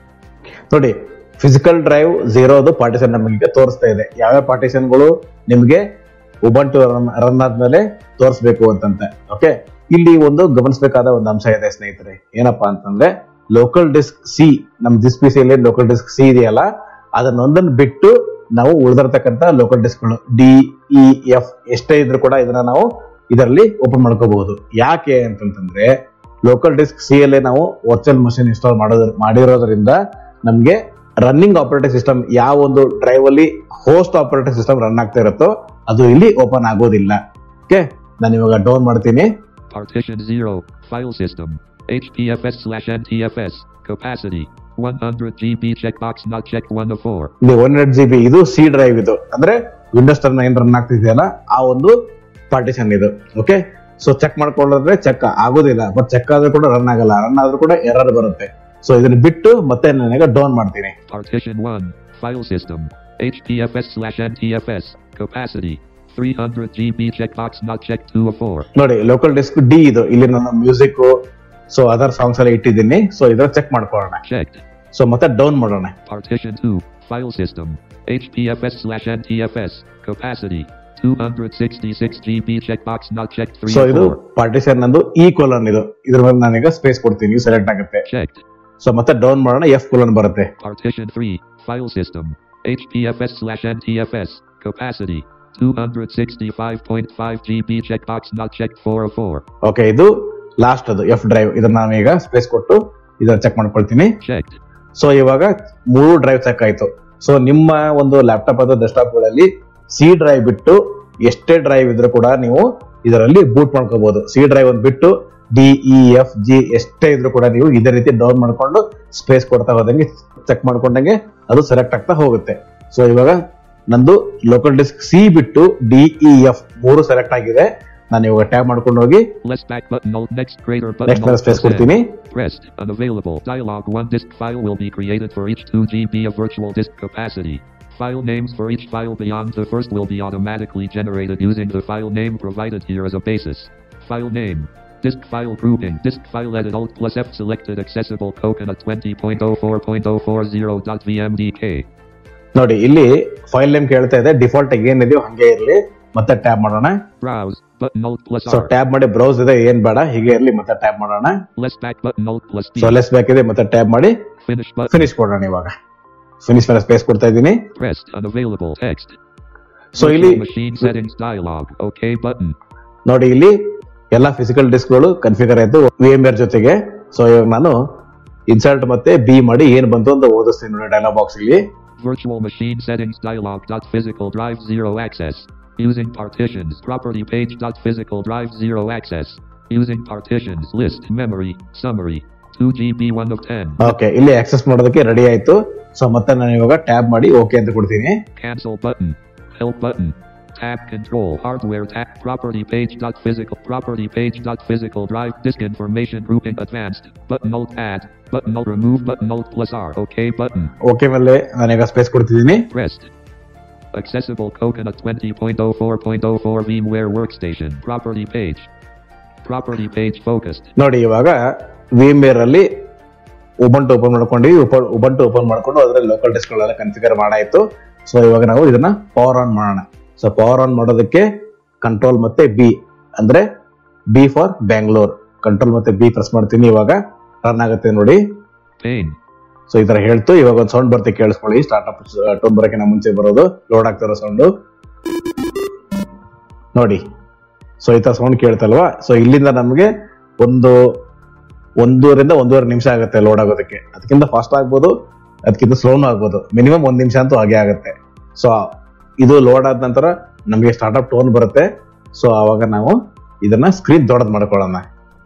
[SPEAKER 5] ನೋಡಿ physical drive ಝೀರೋದು ಪಾರ್ಟಿಷನ್ ನಮಗೆ ತೋರಿಸ್ತಾ ಇದೆ. ಯಾವ್ಯಾವ ಪಾರ್ಟಿಷನ್ಗಳು ನಿಮಗೆ ಉಬಂಟು ರನ್ ಆದ್ಮೇಲೆ ತೋರಿಸ್ಬೇಕು ಅಂತಂತೆ. ಓಕೆ, ಇಲ್ಲಿ ಒಂದು ಗಮನಿಸಬೇಕಾದ ಒಂದು ಅಂಶ ಇದೆ ಸ್ನೇಹಿತರೆ. ಏನಪ್ಪಾ ಅಂತಂದ್ರೆ ಲೋಕಲ್ ಡಿಸ್ಕ್ ಸಿ, ನಮ್ ದಿಸ್ ಪಿ ಸಿಯಲ್ಲಿ ಲೋಕಲ್ ಡಿಸ್ಕ್ ಸಿ ಇದೆಯಲ್ಲ, ಅದನ್ನೊಂದನ್ನು ಬಿಟ್ಟು ನಾವು ಉಳಿದಿರ್ತಕ್ಕಂಥ ಲೋಕಲ್ ಡಿಸ್ಕ್ಗಳು ಡಿ ಇ ಎಫ್ ಎಷ್ಟೇ ಇದ್ರು ಕೂಡ ಇದನ್ನ ನಾವು ಇದರಲ್ಲಿ ಓಪನ್ ಮಾಡ್ಕೋಬಹುದು. ಯಾಕೆ ಅಂತಂತಂದ್ರೆ ಲೋಕಲ್ ಡಿಸ್ಕ್ ಸಿ ಅಲ್ಲೇ ನಾವು ವರ್ಚುವಲ್ ಮಷಿನ್ ಇನ್ಸ್ಟಾಲ್ ಮಾಡೋದ್ರ ಮಾಡಿರೋದ್ರಿಂದ ನಮ್ಗೆ ರನ್ನಿಂಗ್ ಆಪರೇಟಿಂಗ್ ಸಿಸ್ಟಮ್ ಯಾವ ಒಂದು ಡ್ರೈವ್ ಅಲ್ಲಿ ಹೋಸ್ಟ್ ಆಪರೇಟಿಂಗ್ ಸಿಸ್ಟಮ್ ರನ್ ಆಗ್ತಾ ಇರುತ್ತೋ ಅದು ಇಲ್ಲಿ ಓಪನ್ ಆಗೋದಿಲ್ಲ. ಓಕೆ, ನಾನು ಇವಾಗ ಡೌನ್ ಮಾಡ್ತೀನಿ.
[SPEAKER 3] Partition zero. File system. H P F S slash N T F S. Capacity. one hundred G B checkbox not checked one of four.
[SPEAKER 5] ಇದು one hundred G B ಇದು C drive, ಇದು ಅಂದ್ರೆ Windows ten ಏನ್ run ಆಗ್ತಿದೆಯಲ್ಲ ಆ ಒಂದು ಪಾರ್ಟಿಷನ್ ಇದು. ಓಕೆ, ಸೊ ಚೆಕ್ ಮಾಡ್ಕೊಂಡ್ರೆ ಚೆಕ್ ಆಗೋದಿಲ್ಲ, ಬಟ್ ಚೆಕ್ ಆದ್ರೂ ಕೂಡ ರನ್ ಆಗಲ್ಲ, ರನ್ ಆದ್ರೂ ಕೂಡ ಎರರ್ ಬರುತ್ತೆ. ಸೊ ಇದನ್ನ ಬಿಟ್ಟು ಮತ್ತೆ ನನಗೆ ಡೌನ್ ಮಾಡ್ತೀನಿ.
[SPEAKER 3] Partition one. File system. H P F S slash N T F S. Capacity. three hundred G B checkbox not checked two of four.
[SPEAKER 5] ನೋಡಿ ಲೋಕಲ್ ಡಿಸ್ಕ್ ಡಿ ಇದು, ಇಲ್ಲಿ ನಾನು ಮ್ಯೂಸಿಕ್ ಸೊ ಅದರ್ ಸಾಂಗ್ಸ್ ಎಲ್ಲ ಇಟ್ಟಿದ್ದೀನಿ. So ಇದರ check ಮಾಡ್ಕೊಳ್ಳೋಣ.
[SPEAKER 3] Checked.
[SPEAKER 5] So ಮತ್ತೆ down ಮಾಡೋಣ.
[SPEAKER 3] Partition two. File system. H P F S slash N T F S. Capacity. two hundred sixty-six G B checkbox not checked three
[SPEAKER 5] so
[SPEAKER 3] of
[SPEAKER 5] ಇದು
[SPEAKER 3] four.
[SPEAKER 5] Partition ನಂದು ಈ colon ಇದು, ಇದ್ರ ಮೇಲೆ ನಾನೀಗ space ಕೊಡ್ತೀನಿ, ಸೆಲೆಕ್ಟ್ ಆಗುತ್ತೆ.
[SPEAKER 3] Checked.
[SPEAKER 5] ಸೊ ಮತ್ತೆ ಡೌನ್ ಮಾಡೋಣ. ಎಫ್ ಕೊಲನ್ ಬರುತ್ತೆ.
[SPEAKER 3] Partition three. File system. H P F S slash N T F S. Capacity. two hundred sixty-five point five G B checkbox not checked four of four.
[SPEAKER 5] Okay, ಇದು last ಅದು F drive. ಇದನ್ನ ನಾನು ಈಗ space ಕೊಟ್ಟು ಇದನ್ನ check ಮಾಡ್ಕೊಳ್ತೀನಿ.
[SPEAKER 3] Checked.
[SPEAKER 5] So ಇವಾಗ ಮೂರು ಡ್ರೈವ್ ಚೆಕ್ ಆಯ್ತು. ಸೊ ನಿಮ್ಮ ಒಂದು ಲ್ಯಾಪ್ಟಾಪ್ ಅಥವಾ ಡೆಸ್ಕ್ಟಾಪ್ ಗಳಲ್ಲಿ ಸಿ ಡ್ರೈವ್ ಬಿಟ್ಟು ಎಷ್ಟೇ ಡ್ರೈವ್ ಇದ್ರೂ ಕೂಡ ನೀವು ಇದರಲ್ಲಿ ಬೂಟ್ ಮಾಡ್ಕೋಬಹುದು. ಸಿ ಡ್ರೈವ್ ಒಂದು ಬಿಟ್ಟು ಡಿ ಇ ಎಫ್ ಜಿ ಎಷ್ಟೇ ಇದ್ರೂ ಕೂಡ ನೀವು ಇದೇ ರೀತಿ ಡೌನ್ ಮಾಡ್ಕೊಂಡು ಸ್ಪೇಸ್ ಕೊಡ್ತಾ ಹೋದಂಗೆ ಚೆಕ್ ಮಾಡ್ಕೊಂಡಂಗೆ ಅದು ಸೆಲೆಕ್ಟ್ ಆಗ್ತಾ ಹೋಗುತ್ತೆ. ಸೊ ಇವಾಗ ನಂದು ಲೋಕಲ್ ಡಿಸ್ಕ್ ಸಿ ಬಿಟ್ಟು ಡಿ ಇ ಎಫ್ ಮೂರು ಸೆಲೆಕ್ಟ್ ಆಗಿದೆ. ನಾನು ಇವಾಗ ಟ್ಯಾಬ್ ಮಾಡ್ಕೊಂಡು ಹೋಗಿ
[SPEAKER 3] Less back button Alt next greater button
[SPEAKER 5] next ಮೇಲೆ
[SPEAKER 3] Alt
[SPEAKER 5] ಸ್ಪೇಸ್
[SPEAKER 3] plus N.
[SPEAKER 5] ಕೊಡ್ತೀನಿ.
[SPEAKER 3] Pressed. Unavailable. Dialog. One disk file will be created for each two G B of virtual disk capacity. File names for each file beyond the first will be automatically generated using the file name provided here as a basis. File name. Disk file grouping. Disk file edit Alt plus F selected accessible coconut twenty point oh four point oh four zero dot v m d k.
[SPEAKER 5] ನೋಡಿ ಇಲ್ಲಿ file name ಕೇಳ್ತಾ ಇದೆ, default ಆಗಿ ಏನಿದೆಯೋ ಹಂಗೆ ಇರಲಿ. ಮತ್ತೆ tab ಮಾಡೋಣ.
[SPEAKER 3] Browse. Button Alt plus
[SPEAKER 5] so
[SPEAKER 3] R.
[SPEAKER 5] Tab ಮಾಡಿ ಬ್ರೌಸ್ ಇದೆ, ಏನ್ ಬೇಡ ಹೀಗೆ ಇರಲಿ. ಮತ್ತೆ ಟ್ಯಾಬ್ ಮಾಡೋಣ.
[SPEAKER 3] Less back button Alt plus D.
[SPEAKER 5] So less back ಇದೆ, ಮತ್ತೆ ಟ್ಯಾಬ್ ಮಾಡಿ
[SPEAKER 3] Finish button.
[SPEAKER 5] ಫಿನಿಶ್ ಕೊಡೋಣ. ಇವಾಗ ಫಿನಿಶ್ ಮೇಲೆ ಸ್ಪೇಸ್ ಕೊಡ್ತಾ ಇದ್ದೀನಿ.
[SPEAKER 3] Pressed. Unavailable. Text.
[SPEAKER 5] ಸೊ ಇಲ್ಲಿ
[SPEAKER 3] Virtual machine settings dialog. OK button.
[SPEAKER 5] ನೋಡಿ ಇಲ್ಲಿ ಎಲ್ಲಾ ಫಿಸಿಕಲ್ ಡಿಸ್ಕ್ ಗಳು ಕನ್ಫಿಗರ್ ಆಯ್ತು ವಿ ಎಂ ಆರ್ ಜೊತೆಗೆ. ಸೊ ಇವಾಗ ನಾನು ಇನ್ಸರ್ಟ್ ಮತ್ತೆ ಬಿ ಮಾಡಿ ಏನ್ ಬಂತು ಅಂತ ಓದಿಸ್ತೀನಿ ನೋಡಿ ಡೈಲಾಗ್ ಬಾಕ್ಸ್ ಇಲ್ಲಿ.
[SPEAKER 3] Virtual machine settings dialog. Dot physical drive zero access. Using partitions. Property page. Dot physical drive zero access. Using partitions. List. Memory. Summary. two G B one of ten.
[SPEAKER 5] Okay, ಇಲ್ಲಿ access ಮಾಡೋದಕ್ಕೆ ready ಆಯ್ತು. So ಮತ್ತೆ ನಾನು ಇವಾಗ tab ಮಾಡಿ okay ಅಂತ ಕೊಡ್ತೀನಿ.
[SPEAKER 3] Cancel button. Help button. tab control hardware tab property page dot physical property page dot physical drive disk information grouping advanced button alt add button alt remove button alt plus R OK button
[SPEAKER 5] okay ಮೇಲೆ ನಾನೀಗ space ಕೊಡ್ತಿದ್ದೀನಿ.
[SPEAKER 3] pressed accessible Coconut twenty point oh four point oh four VMware workstation property page property page focused.
[SPEAKER 5] ನೋಡಿ ಇವಾಗ VMware ಅಲ್ಲಿ Ubuntu open ಮಾಡ್ಕೊಂಡ್ವಿ. Ubuntu open ಮಾಡ್ಕೊಂಡು ಅದರಲ್ಲಿ local disk ಗಳೆಲ್ಲ ಕನ್ಫಿಗರ್ ಮಾಡಾಯ್ತು. ಸೊ ಇವಾಗ ನಾವು ಇದನ್ನ ಪವರ್ ಆನ್ ಮಾಡೋಣ. ಸೊ ಪವರ್ ಆನ್ ಮಾಡೋದಕ್ಕೆ ಕಂಟ್ರೋಲ್ ಮತ್ತೆ ಬಿ ಅಂದ್ರೆ ಬಿ ಫಾರ್ ಬ್ಯಾಂಗ್ಳೂರ್, ಕಂಟ್ರೋಲ್ ಮತ್ತೆ ಬಿ ಪ್ರೆಸ್ ಮಾಡ್ತೀನಿ. ಇವಾಗ ರನ್ ಆಗುತ್ತೆ ನೋಡಿ. ಸೊ ಈ ತರ ಹೇಳ್ತು. ಇವಾಗ ಒಂದು ಸೌಂಡ್ ಬರುತ್ತೆ ಕೇಳಿಸ್ಕೊಳ್ಳಿ. ಸ್ಟಾರ್ಟ್ಅಪ್ ಟೋನ್ ಬರೋಕೆ ನಾವು ಮುಂಚೆ ಬರೋದು ಲೋಡ್ ಆಗ್ತಿರೋ ಸೌಂಡು ನೋಡಿ. ಸೊ ಈ ತರ ಸೌಂಡ್ ಕೇಳ್ತಲ್ವಾ. ಸೊ ಇಲ್ಲಿಂದ ನಮಗೆ ಒಂದು ಒಂದೂವರೆಯಿಂದ ಒಂದೂವರೆ ನಿಮಿಷ ಆಗುತ್ತೆ ಲೋಡ್ ಆಗೋದಕ್ಕೆ. ಅದಕ್ಕಿಂತ ಫಾಸ್ಟ್ ಆಗ್ಬೋದು, ಅದಕ್ಕಿಂತ ಸ್ಲೋನು ಆಗ್ಬೋದು. ಮಿನಿಮಮ್ ಒಂದ್ ನಿಮಿಷ ಅಂತೂ ಹಾಗೆ ಆಗುತ್ತೆ. ಸೊ ಇದು ಲೋಡ್ ಆದ ನಂತರ ನಮಗೆ ಸ್ಟಾರ್ಟ್ಅಪ್ ಟೋನ್ ಬರುತ್ತೆ. ಸೊ ಆವಾಗ ನಾವು ಇದನ್ನ ಸ್ಕ್ರೀನ್ ದೊಡ್ಡದು ಮಾಡ್ಕೊಳ್ಳೋಣ.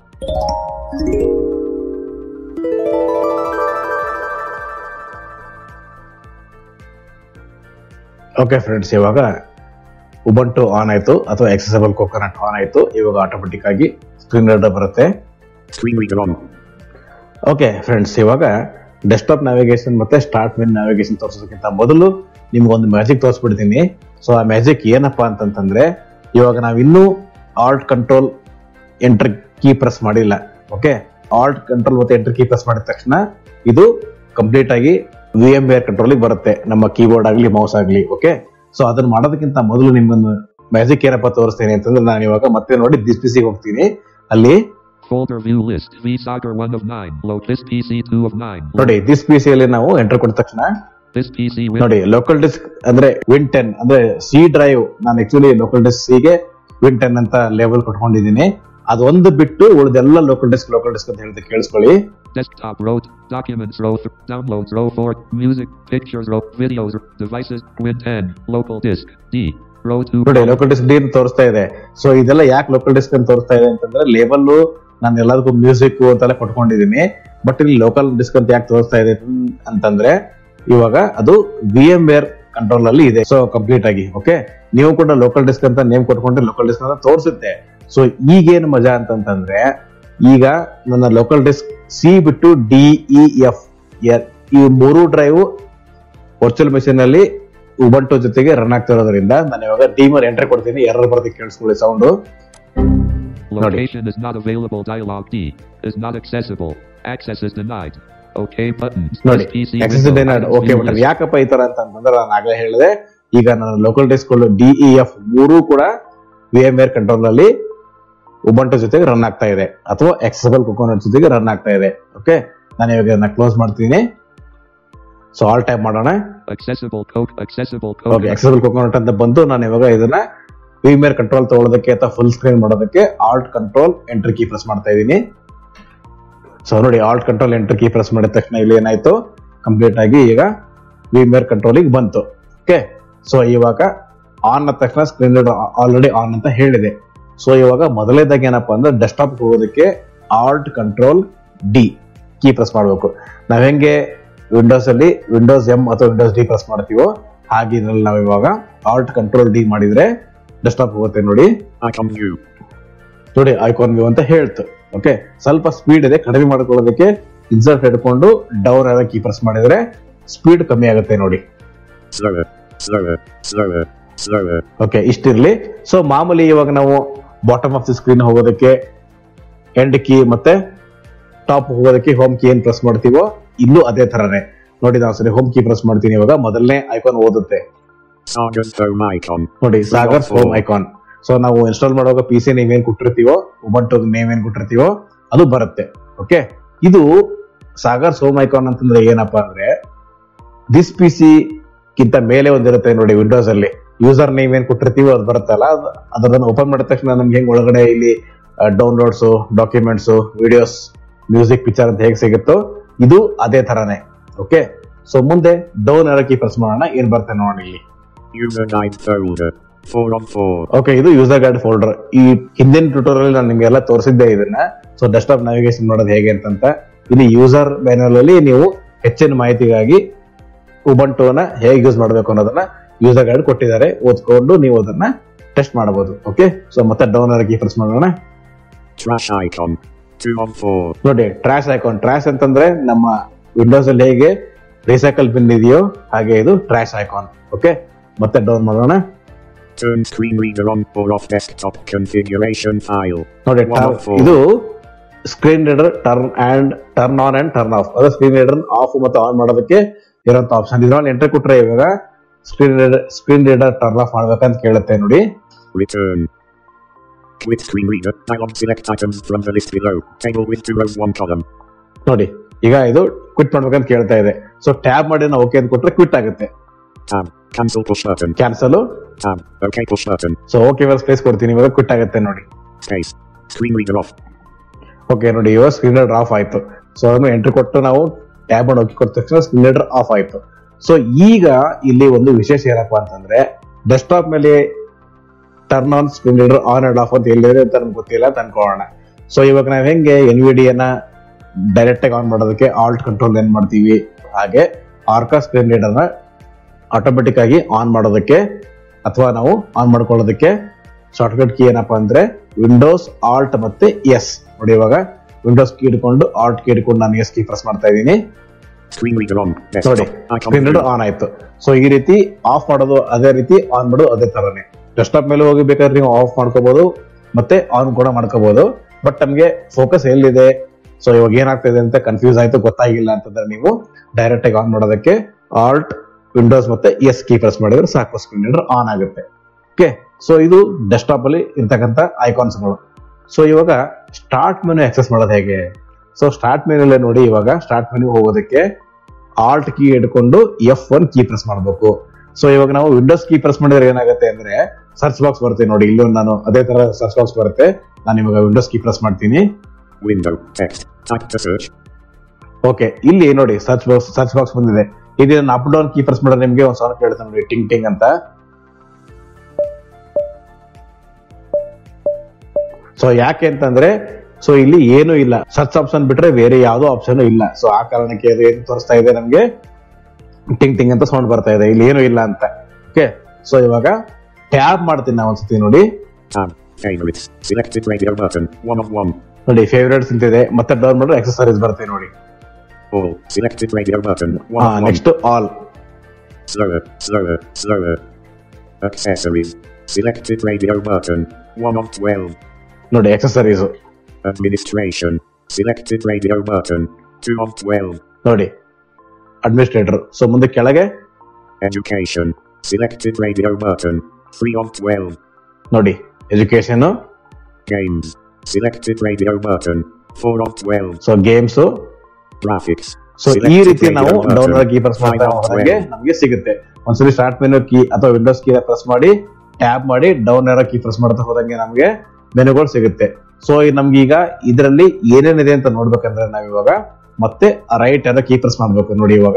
[SPEAKER 5] ಓಕೆ ಫ್ರೆಂಡ್ಸ್, ಇವಾಗ ಉಬಂಟು ಆನ್ ಆಯ್ತು ಅಥವಾ ಎಕ್ಸೆಸಿಬಲ್ ಕೋಕೋನಟ್ ಆನ್ ಆಯ್ತು. ಇವಾಗ ಆಟೋಮೆಟಿಕ್ ಆಗಿ ಸ್ಕ್ರೀನ್ ರೀಡರ್ ಬರುತ್ತೆ. ಓಕೆ ಫ್ರೆಂಡ್ಸ್, ಇವಾಗ ಡೆಸ್ಕ್ಟಾಪ್ ನ್ಯಾವಿಗೇಷನ್ ಮತ್ತೆ ಸ್ಟಾರ್ಟ್ ಮೆನು ನ್ಯಾವಿಗೇಷನ್ ತೋರಿಸೋದಕ್ಕಿಂತ ಮೊದಲು ನಿಮ್ಗೊಂದು ಮ್ಯಾಜಿಕ್ ತೋರಿಸ್ಬಿಡ್ತೀನಿ. ಸೊ ಆ ಮ್ಯಾಜಿಕ್ ಏನಪ್ಪಾ ಅಂತಂತಂದ್ರೆ, ಇವಾಗ ನಾವಿನ್ನೂ alt control enter key press ಮಾಡಿಲ್ಲ. ಓಕೆ, ಆಲ್ಟ್ ಕಂಟ್ರೋಲ್ ಮತ್ತೆ ಎಂಟರ್ ಕೀ ಪ್ರೆಸ್ ಮಾಡಿದ ತಕ್ಷಣ ಇದು ಕಂಪ್ಲೀಟ್ ಆಗಿ ವಿ ಎಂ ವೇರ್ ಕಂಟ್ರೋಲಿಗೆ ಬರುತ್ತೆ, ನಮ್ಮ ಕೀಬೋರ್ಡ್ ಆಗಲಿ ಮೌಸ್ ಆಗಲಿ. ಓಕೆ, ಸೊ ಅದನ್ನ ಮಾಡೋದಕ್ಕಿಂತ ಮೊದಲು ನಿಮ್ಗೊಂದು ಮ್ಯಾಜಿಕ್ ಏನಪ್ಪ ತೋರಿಸ್ತೇನೆ ಅಂತಂದ್ರೆ, ನಾನು ಇವಾಗ ಮತ್ತೆ ನೋಡಿ ದಿಸ್ ಪಿಸಿಗೆ ಹೋಗ್ತೀನಿ. ಅಲ್ಲಿ
[SPEAKER 3] folder view list vSagar one of nine load this P C two of nine
[SPEAKER 5] ನೋಡಿ ದಿಸ್ ಪಿಸಿ ಅಲ್ಲಿ ನಾವು ಎಂಟರ್ ಕೊಟ್ಟ ತಕ್ಷಣ
[SPEAKER 3] this P C
[SPEAKER 5] ನೋಡಿ ಲೋಕಲ್ ಡಿಸ್ಕ್ ಅಂದ್ರೆ ವಿನ್ ಟೆನ್ ಅಂದ್ರೆ ಸಿ ಡ್ರೈವ್. ನಾನು ಆಕ್ಚುಲಿ ಲೋಕಲ್ ಡಿಸ್ಕ್ ಸಿಗೆ ವಿನ್ ಟೆನ್ ಅಂತ ಲೇಬಲ್ ಕೊಟ್ಕೊಂಡಿದ್ದೀನಿ. ಅದೊಂದು ಬಿಟ್ಟು ಉಳಿದೆಲ್ಲ ಲೋಕಲ್ ಡಿಸ್ಕ್ ಲೋಕಲ್ ಡಿಸ್ಕ್ ಅಂತ ಹೇಳಿದ್ರೆ ಕೇಳಿಸ್ಕೊಳ್ಳಿ.
[SPEAKER 3] desktop row documents row downloads row four music pictures row videos devices win ten local disk D row two
[SPEAKER 5] ನೋಡಿ ಲೋಕಲ್ ಡಿಸ್ಕ್ ಡಿ ಅಂತ ತೋರಿಸ್ತಾ ಇದೆ. ಸೊ ಇದೆಲ್ಲ ಯಾಕೆ ಲೋಕಲ್ ಡಿಸ್ಕ್ ಅಂತ ತೋರಿಸ್ತಾ ಇದೆ ಅಂತಂದ್ರೆ, ಲೇಬಲ್ ನಾನು ಎಲ್ಲದಕ್ಕೂ ಮ್ಯೂಸಿಕ್ ಅಂತೆಲ್ಲ ಕೊಟ್ಕೊಂಡಿದ್ದೀನಿ. ಬಟ್ ಇಲ್ಲಿ ಲೋಕಲ್ ಡಿಸ್ಕ್ ಅಂತ ಯಾಕೆ ತೋರಿಸ್ತಾ ಇದೆ ಅಂತಂದ್ರೆ, ಇವಾಗ ಅದು ವಿ ಎಂ ವೇರ್ ಕಂಟ್ರೋಲ್ ಅಲ್ಲಿ ಇದೆ. ಸೊ ಕಂಪ್ಲೀಟ್ ಆಗಿ ಓಕೆ, ನೀವು ಕೂಡ ಲೋಕಲ್ ಡಿಸ್ಕ್ ಅಂತ ನೇಮ್ ಕೊಟ್ಕೊಂಡ್ರೆ ಲೋಕಲ್ ಡಿಸ್ಕ್ ಅಂತ ತೋರಿಸುತ್ತೆ. ಸೊ ಈಗೇನು ಮಜಾ ಅಂತಂತಂದ್ರೆ, ಈಗ ನನ್ನ ಲೋಕಲ್ ಡಿಸ್ಕ್ ಸಿ ಬಿಟ್ಟು ಡಿ ಇ ಎಫ್ ಈ ಮೂರು ಡ್ರೈವ್ ವರ್ಚುವಲ್ ಮೆಷಿನ್ ಅಲ್ಲಿ ಉಬಂಟು ಜೊತೆಗೆ ರನ್ ಆಗ್ತಿರೋದ್ರಿಂದ ನಾನು ಇವಾಗ ಡಿ ಮೇಲೆ ಎಂಟ್ರಿ ಕೊಡ್ತೀನಿ. ಎರರ್ ಬರೋದಕ್ಕೆ ಕೇಳಿಸ್ಕೊಳ್ಳಿ sound.
[SPEAKER 3] Location is not available dialog D is not accessible access is denied okay button
[SPEAKER 5] ನೋಡಿ access is denied okay button. ಯಾಕಪ್ಪ ಈ ತರ ಅಂತಂದ್ರೆ, ನಾನು ಆಗ್ಲೇ ಹೇಳಿದೆ, ಈಗ ನನ್ನ local disk D E F ಮೂರು ಕೂಡ ವಿ ಎಂ ವೇರ್ ಕಂಟ್ರೋಲ್ ಅಲ್ಲಿ ಉಬಂಟು ಜೊತೆಗೆ ರನ್ ಆಗ್ತಾ ಇದೆ ಅಥವಾ ಎಕ್ಸೆಸಿಬಲ್ ಕೋಕೋನಟ್ ಜೊತೆಗೆ ರನ್ ಆಗ್ತಾ ಇದೆ. ಓಕೆ, ನಾನು ಇವಾಗ ಇದನ್ನ ಕ್ಲೋಸ್ ಮಾಡ್ತೀನಿ. ಸೊ ಆಲ್ ಟೈಪ್ ಮಾಡೋಣ.
[SPEAKER 3] accessible code accessible
[SPEAKER 5] code okay, accessible coconut ಅಂತ ಬಂತು. ನಾನು ಇವಾಗ ಇದನ್ನ ವಿಮ್ವೇರ್ ಕಂಟ್ರೋಲ್ ತಗೊಳ್ಳೋದಕ್ಕೆ ಅಥವಾ ಫುಲ್ ಸ್ಕ್ರೀನ್ ಮಾಡೋದಕ್ಕೆ alt control enter key press ಮಾಡ್ತಾ ಇದ್ದೀನಿ. ಸೊ ನೋಡಿ alt control enter key press ಮಾಡಿದ ತಕ್ಷಣ ಇಲ್ಲಿ ಏನಾಯ್ತು, ಕಂಪ್ಲೀಟ್ ಆಗಿ ಈಗ ವಿಮ್ವೇರ್ ಕಂಟ್ರೋಲಿಗೆ ಬಂತು. ಓಕೆ, ಸೊ ಇವಾಗ ಆನ್ ಆದ ತಕ್ಷಣ ಸ್ಕ್ರೀನ್ ರೀಡರ್ ಆಲ್ರೆಡಿ ಆನ್ ಅಂತ ಹೇಳಿದೆ. ಸೊ ಇವಾಗ ಮೊದಲೇದಾಗಿ ಏನಪ್ಪಾ ಅಂದ್ರೆ, ಡೆಸ್ಕ್ಟಾಪ್ ಹೋಗೋದಕ್ಕೆ alt control D key press ಮಾಡಬೇಕು. ನಾವ್ ಹೆಂಗೆ ವಿಂಡೋಸ್ ಅಲ್ಲಿ ವಿಂಡೋಸ್ ಎಂ ಅಥವಾ ವಿಂಡೋಸ್ ಡಿ ಪ್ರೆಸ್ ಮಾಡ್ತೀವೋ ಹಾಗೆ ಇದ್ರಲ್ಲಿ ನಾವು ಇವಾಗ ಆಲ್ಟ್ ಕಂಟ್ರೋಲ್ ಡಿ ಮಾಡಿದ್ರೆ ಡೆಸ್ಕ್ಟಾಪ್ ಹೋಗುತ್ತೆ. ನೋಡಿ ನೋಡಿ ಐಕಾನ್ ವ್ಯೂ ಅಂತ ಹೇಳ್ತು. ಓಕೆ, ಸ್ವಲ್ಪ ಸ್ಪೀಡ್ ಇದೆ, ಕಡಿಮೆ ಮಾಡ್ಕೊಳ್ಳೋದಕ್ಕೆ ಇನ್ಸರ್ಟ್ ಹಿಡ್ಕೊಂಡು ಡೌನ್ ಆದ ಕೀ ಪ್ರೆಸ್ ಮಾಡಿದ್ರೆ ಸ್ಪೀಡ್ ಕಮ್ಮಿ ಆಗುತ್ತೆ ನೋಡಿ. ಓಕೆ, ಇಷ್ಟಿರ್ಲಿ. ಸೊ ಮಾಮೂಲಿ ಇವಾಗ ನಾವು ಬಾಟಮ್ ಆಫ್ ದಿ ಸ್ಕ್ರೀನ್ ಹೋಗೋದಕ್ಕೆ ಎಂಡ್ ಕೀ ಮತ್ತೆ ಟಾಪ್ ಹೋಗೋದಕ್ಕೆ ಹೋಮ್ ಕೀ ಏನ್ ಪ್ರೆಸ್ ಮಾಡ್ತೀವೋ ಇಲ್ಲೂ ಅದೇ ತರನೇ ನೋಡಿ. ನಾವು ಸರಿ ಹೋಮ್ ಕೀ ಪ್ರೆಸ್ ಮಾಡ್ತೀನಿ. ಇವಾಗ ಮೊದಲನೇ ಐಕಾನ್ ಓದುತ್ತೆ ನೋಡಿ, ಸಾಗರ್ಸ್ ಹೋಮ್ ಐಕಾನ್. ಸೊ ನಾವು ಇನ್ಸ್ಟಾಲ್ ಮಾಡುವಾಗ ಪಿ ಸಿ ನೇಮ್ ಏನ್ ಕೊಟ್ಟಿರ್ತೀವೋ, ಉಬಂಟು ನೇಮ್ ಏನ್ ಕೊಟ್ಟಿರ್ತೀವೋ ಅದು ಬರುತ್ತೆ. ಓಕೆ, ಇದು ಸಾಗರ್ಸ್ ಹೋಮ್ ಐಕಾನ್ ಅಂತಂದ್ರೆ ಏನಪ್ಪಾ ಅಂದ್ರೆ, ದಿಸ್ ಪಿ ಸಿ ಗಿಂತ ಮೇಲೆ ಒಂದಿರುತ್ತೆ ನೋಡಿ ವಿಂಡೋಸ್ ಅಲ್ಲಿ. ಯೂಸರ್ ನೇಮ್ ಏನ್ ಕೊಟ್ಟಿರ್ತೀವೋ ಅದು ಬರುತ್ತಲ್ಲ, ಅದನ್ನ ಓಪನ್ ಮಾಡಿದ ತಕ್ಷಣ ನಮ್ಗೆ ಹೆಂಗ್ ಒಳಗಡೆ ಇಲ್ಲಿ downloads, documents, videos, music, picture ಅಂತ ಹೇಗೆ ಸಿಗುತ್ತೋ ಇದು ಅದೇ ತರಾನೇ. ಓಕೆ, ಸೊ ಮುಂದೆ ಡೌನ್ ಏರೋ ಕೀ ಪ್ರೆಸ್ ಮಾಡೋಣ. ಏನ್ ಬರ್ತದೆ ನೋಡಿ ಇಲ್ಲಿ,
[SPEAKER 4] User guide folder four of four.
[SPEAKER 5] Okay, ಇದು ಯೂಸರ್ ಗೈಡ್ ಫೋಲ್ಡರ್. ಈ ಹಿಂದಿನ ಟ್ಯೂಟೋರಿಯಲ್ ನಾನು ನಿಮ್ಗೆಲ್ಲ ತೋರಿಸಿದ್ದೆ ಇದನ್ನ. ಸೊ ಡೆಸ್ಕ್ಟಾಪ್ ನ್ಯಾವಿಗೇಷನ್ ಮಾಡೋದು ಹೇಗೆ ಅಂತಂತ. ಇಲ್ಲಿ ಯೂಸರ್ ಮ್ಯಾನ್ಯುಯಲ್ ಅಲ್ಲಿ ನೀವು ಹೆಚ್ಚಿನ ಮಾಹಿತಿಗಾಗಿ ಉಬಂಟುನ ಹೇಗೆ ಯೂಸ್ ಮಾಡಬೇಕು ಅನ್ನೋದನ್ನ ಯೂಸರ್ ಗೈಡ್ ಕೊಟ್ಟಿದ್ದಾರೆ, ಓದ್ಕೊಂಡು ನೀವು ಅದನ್ನ ಟೆಸ್ಟ್ ಮಾಡಬಹುದು. ಓಕೆ, ಸೊ ಮತ್ತೆ ಡೌನ್ ಕೀ ಪ್ರೆಸ್ ಮಾಡೋಣ.
[SPEAKER 4] Trash icon. two on four.
[SPEAKER 5] ನೋಡಿ ಟ್ರಾಶ್ ಐಕಾನ್. ಟ್ರಾಶ್ ಅಂತಂದ್ರೆ ನಮ್ಮ ವಿಂಡೋಸ್ ಅಲ್ಲಿ ಹೇಗೆ ರಿಸೈಕಲ್ ಬಿನ್ ಇದೆಯೋ ಹಾಗೆ ಇದು ಟ್ರಾಶ್ ಐಕಾನ್. ಓಕೆ, ಮತ್ತೆ ಡೌನ್ ಮಾಡೋಣ.
[SPEAKER 4] Turn screen reader on or off desktop configuration file.
[SPEAKER 5] ನೋಡಿ
[SPEAKER 4] one of four.
[SPEAKER 5] ಇದು screen reader turn and turn on and turn off. ಅದು ಸ್ಕ್ರೀನ್ ರೀಡರ್ ಆಫ್ ಮತ್ತು ಆನ್ ಮಾಡೋದಕ್ಕೆ ಇರೋಂತ ಆಪ್ಷನ್. ಇದ್ರಲ್ಲಿ ಎಂಟ್ರಿ ಕೊಟ್ರೆ ಇವಾಗ screen reader screen reader turn off ಮಾಡ್ಬೇಕಂತ ಕೇಳುತ್ತೆ ನೋಡಿ.
[SPEAKER 4] Return. Quit screen reader. Dialog select items from the list below. Table with two rows, one column.
[SPEAKER 5] ನೋಡಿ ಈಗ ಇದು ಕ್ವಿಟ್ ಮಾಡ್ಬೇಕಂತ ಕೇಳ್ತಾ ಇದೆ. ಸೊ ಟ್ಯಾಬ್ ಮಾಡಿ ನಾವು ಓಕೆ ಅಂತ ಕೊಟ್ರೆ ಕ್ವಿಟ್ ಆಗುತ್ತೆ.
[SPEAKER 4] Tab. Cancel push button.
[SPEAKER 5] Cancel.
[SPEAKER 4] Tab. Okay push button.
[SPEAKER 5] So okay ಇವಾಗ ಸ್ಪೇಸ್ ಕೊಡ್ತೀನಿ, ಇವಾಗ ಕ್ವಿಟ್ ಆಗುತ್ತೆ ನೋಡಿ.
[SPEAKER 4] Space. Screen reader off.
[SPEAKER 5] Okay ನೋಡಿ ಇವಾಗ ಸ್ಕ್ರೀನ್ ರೀಡರ್ ಆಫ್ ಆಯ್ತು. ಸೊ ಅದನ್ನು ಎಂಟ್ರಿ ಕೊಟ್ಟು ನಾವು ಟ್ಯಾಬ್ ಮಾಡಿ ಓಕೆ ಕೊಟ್ಟ ತಕ್ಷಣ ಸ್ಕ್ರೀನ್ ರೀಡರ್ ಆಫ್ ಆಯ್ತು. ಸೊ ಈಗ ಇಲ್ಲಿ ಒಂದು ವಿಶೇಷ ಏನಪ್ಪಾ ಅಂತಂದ್ರೆ ಡೆಸ್ಕ್ಟಾಪ್ ಮೇಲೆ turn on screen reader on and off ಅಂತ ಎಲ್ಲಿದೆ ಅಂತ ನಮ್ಗೆ ಗೊತ್ತಿಲ್ಲ ಅಂತ ಅನ್ಕೊಳ್ಳೋಣ. ಸೊ ಇವಾಗ ನಾವ್ ಹೆಂಗೆ ಎನ್ ವಿ ಡಿ ಯನ್ನ ಡೈರೆಕ್ಟ್ ಆಗಿ ಆನ್ ಮಾಡೋದಕ್ಕೆ ಆಲ್ಟ್ ಕಂಟ್ರೋಲ್ ಏನ್ ಮಾಡ್ತೀವಿ, ಹಾಗೆ ಆರ್ಕಾ ಸ್ಕ್ರೀನ್ ರೀಡರ್ ನ ಆಟೋಮೆಟಿಕ್ ಆಗಿ ಆನ್ ಮಾಡೋದಕ್ಕೆ ಅಥವಾ ನಾವು ಆನ್ ಮಾಡ್ಕೊಳ್ಳೋದಕ್ಕೆ ಶಾರ್ಟ್ಕಟ್ ಕೀ ಏನಪ್ಪಾ ಅಂದ್ರೆ ವಿಂಡೋಸ್ ಆಲ್ಟ್ ಮತ್ತೆ ಎಸ್. ನೋಡಿ ಇವಾಗ ವಿಂಡೋಸ್ ಕೀ ಹಿಡ್ಕೊಂಡು ಆಲ್ಟ್ ಕೀ ಹಿಡ್ಕೊಂಡು ನಾನು ಎಸ್ ಕೀ ಪ್ರೆಸ್ ಮಾಡ್ತಾ ಇದ್ದೀನಿ.
[SPEAKER 4] Screen reader on.
[SPEAKER 5] ನೋಡಿ ಸ್ಕ್ರೀನ್ ರೀಡರ್ ಆನ್ ಆಯ್ತು. ಸೊ ಈ ರೀತಿ ಆಫ್ ಮಾಡೋದು ಅದೇ ರೀತಿ, ಆನ್ ಮಾಡೋದು ಅದೇ ತರನೇ. ಡೆಸ್ಕ್ಟಾಪ್ ಮೇಲೆ ಹೋಗಿ ಬೇಕಾದ್ರೆ ನೀವು ಆಫ್ ಮಾಡ್ಕೋಬಹುದು ಮತ್ತೆ ಆನ್ ಕೂಡ ಮಾಡ್ಕೋಬಹುದು. ಬಟ್ ನಮ್ಗೆ ಫೋಕಸ್ ಎಲ್ಲಿದೆ, ಸೊ ಇವಾಗ ಏನಾಗ್ತಿದೆ ಅಂತ ಕನ್ಫ್ಯೂಸ್ ಆಯ್ತು, ಗೊತ್ತಾಗಿಲ್ಲ ಅಂತಂದ್ರೆ ನೀವು ಡೈರೆಕ್ಟ್ ಆಗಿ ಆನ್ ಮಾಡೋದಕ್ಕೆ ಆಲ್ಟ್ ವಿಂಡೋಸ್ ಮತ್ತೆ ಎಸ್ ಕೀ ಪ್ರೆಸ್ ಮಾಡಿದ್ರೆ ಸಾಕು, ಸ್ಕ್ರೀನ್ ರೀಡರ್ ಆನ್ ಆಗುತ್ತೆ. ಓಕೆ, ಸೊ ಇದು ಡೆಸ್ಕ್ಟಾಪ್ ಅಲ್ಲಿ ಇರ್ತಕ್ಕಂಥ ಐಕಾನ್ಸ್ಗಳು. ಸೊ ಇವಾಗ ಸ್ಟಾರ್ಟ್ ಮೆನು ಆಕ್ಸೆಸ್ ಮಾಡೋದು ಹೇಗೆ? ಸೊ ಸ್ಟಾರ್ಟ್ ಮೆನು ನೋಡಿ, ಇವಾಗ ಸ್ಟಾರ್ಟ್ ಮೆನು ಹೋಗೋದಕ್ಕೆ ಆಲ್ಟ್ ಕೀ ಹಿಡ್ಕೊಂಡು ಎಫ್ ಒನ್ ಕೀ ಪ್ರೆಸ್ ಮಾಡಬೇಕು. ಸೊ ಇವಾಗ ನಾವು ವಿಂಡೋಸ್ ಕೀ ಪ್ರೆಸ್ ಮಾಡಿದ್ರೆ ಏನಾಗುತ್ತೆ ಅಂದ್ರೆ ಸರ್ಚ್ ಬಾಕ್ಸ್ ಬರುತ್ತೆ ನೋಡಿ, ಇಲ್ಲೂ ನಾನು ಅದೇ ತರ ಸರ್ಚ್ ಬಾಕ್ಸ್ ಬರುತ್ತೆ. ನಾನು ಇವಾಗ ವಿಂಡೋಸ್ ಕೀ ಪ್ರೆಸ್ ಮಾಡ್ತೀನಿ.
[SPEAKER 4] Window text type to search.
[SPEAKER 5] Okay, ಇಲ್ಲಿ ನೋಡಿ ಸರ್ಚ್ ಬಾಕ್ಸ್ ಸರ್ಚ್ ಬಾಕ್ಸ್ ಬಂದಿದೆ. ಇದು ನಾನು ಅಪ್ ಡೌನ್ ಕೀ ಪ್ರೆಸ್ ಮಾಡಿದ್ರೆ ನಿಮ್ಗೆ ಒಂದು ಸೌಂಡ್ ಕೇಳುತ್ತೆ ನೋಡಿ, ಟಿಂಗ್ ಟಿಂಗ್ ಅಂತ. ಸೊ ಯಾಕೆ ಅಂತಂದ್ರೆ ಸೊ ಇಲ್ಲಿ ಏನು ಇಲ್ಲ, ಸರ್ಚ್ ಆಪ್ಷನ್ ಬಿಟ್ರೆ ಬೇರೆ ಯಾವ್ದೋ ಆಪ್ಷನ್ ಇಲ್ಲ. ಸೊ ಆ ಕಾರಣಕ್ಕೆ ಅದು ಏನು ತೋರಿಸ್ತಾ ಇದೆ ನಮ್ಗೆ ಟಿಂಗ್ ಟಿಂಗ್ ಅಂತ ಸೌಂಡ್ ಬರ್ತಾ ಇದೆ, ಇಲ್ಲಿ ಏನು ಇಲ್ಲ ಅಂತ. ಓಕೆ, ಸೊ ಇವಾಗ ಟ್ಯಾಬ್ ಮಾಡ್ತೀನಿ ನಾವು ಒಂದ್ಸತಿ ನೋಡಿ.
[SPEAKER 4] Tab. Favorites. Selected radio button. one of one.
[SPEAKER 5] ನೋಡಿ ಫೇವರೇಟ್ಸ್ ಅಂತಿದೆ, ಮತ್ತೆ ಡೌನ್ ಮಾಡಿದ್ರೆ ಎಕ್ಸೆಸರೀಸ್ ಬರುತ್ತೆ ನೋಡಿ.
[SPEAKER 4] All. Selected radio button. one of one.
[SPEAKER 5] Next all.
[SPEAKER 4] Slower. Slower. Slower. Accessories. Selected radio button. one of twelve.
[SPEAKER 5] ನೋಡಿ accessories.
[SPEAKER 4] Administration. Selected radio button. two of twelve.
[SPEAKER 5] ನೋಡಿ administrator. So ಮುಂದೆ ಕೆಳಗೆ
[SPEAKER 4] Education. Selected radio button. three of twelve.
[SPEAKER 5] ನೋಡಿ education.
[SPEAKER 4] Games. Selected radio button. four of twelve.
[SPEAKER 5] So games.
[SPEAKER 4] Graphics.
[SPEAKER 5] So ಈ ರೀತಿ ನಾವು down key press ಮಾಡ್ತಾ ಹೋದಂಗೆ ನಮಗೆ ಸಿಗುತ್ತೆ. ಒಂದ್ಸಲಿ ಸ್ಟಾರ್ಟ್ ಮೆನು ಕೀ ಅಥವಾ ವಿಂಡೋಸ್ ಕೀ ಪ್ರೆಸ್ ಮಾಡಿ ಟ್ಯಾಬ್ ಮಾಡಿ ಡೌನ್ ಏರೋ ಕೀ ಪ್ರೆಸ್ ಮಾಡ್ತಾ ಹೋದಂಗೆ ನಮಗೆ ಮೆನುಗಳು ಸಿಗುತ್ತೆ. ಸೊ ನಮ್ಗೆ ಈಗ ಇದರಲ್ಲಿ ಏನೇನಿದೆ ಅಂತ ನೋಡ್ಬೇಕಂದ್ರೆ ನಾವ್ ಇವಾಗ ಮತ್ತೆ ರೈಟ್ ಏರೋ ಕೀ ಪ್ರೆಸ್ ಮಾಡ್ಬೇಕು ನೋಡಿ. ಇವಾಗ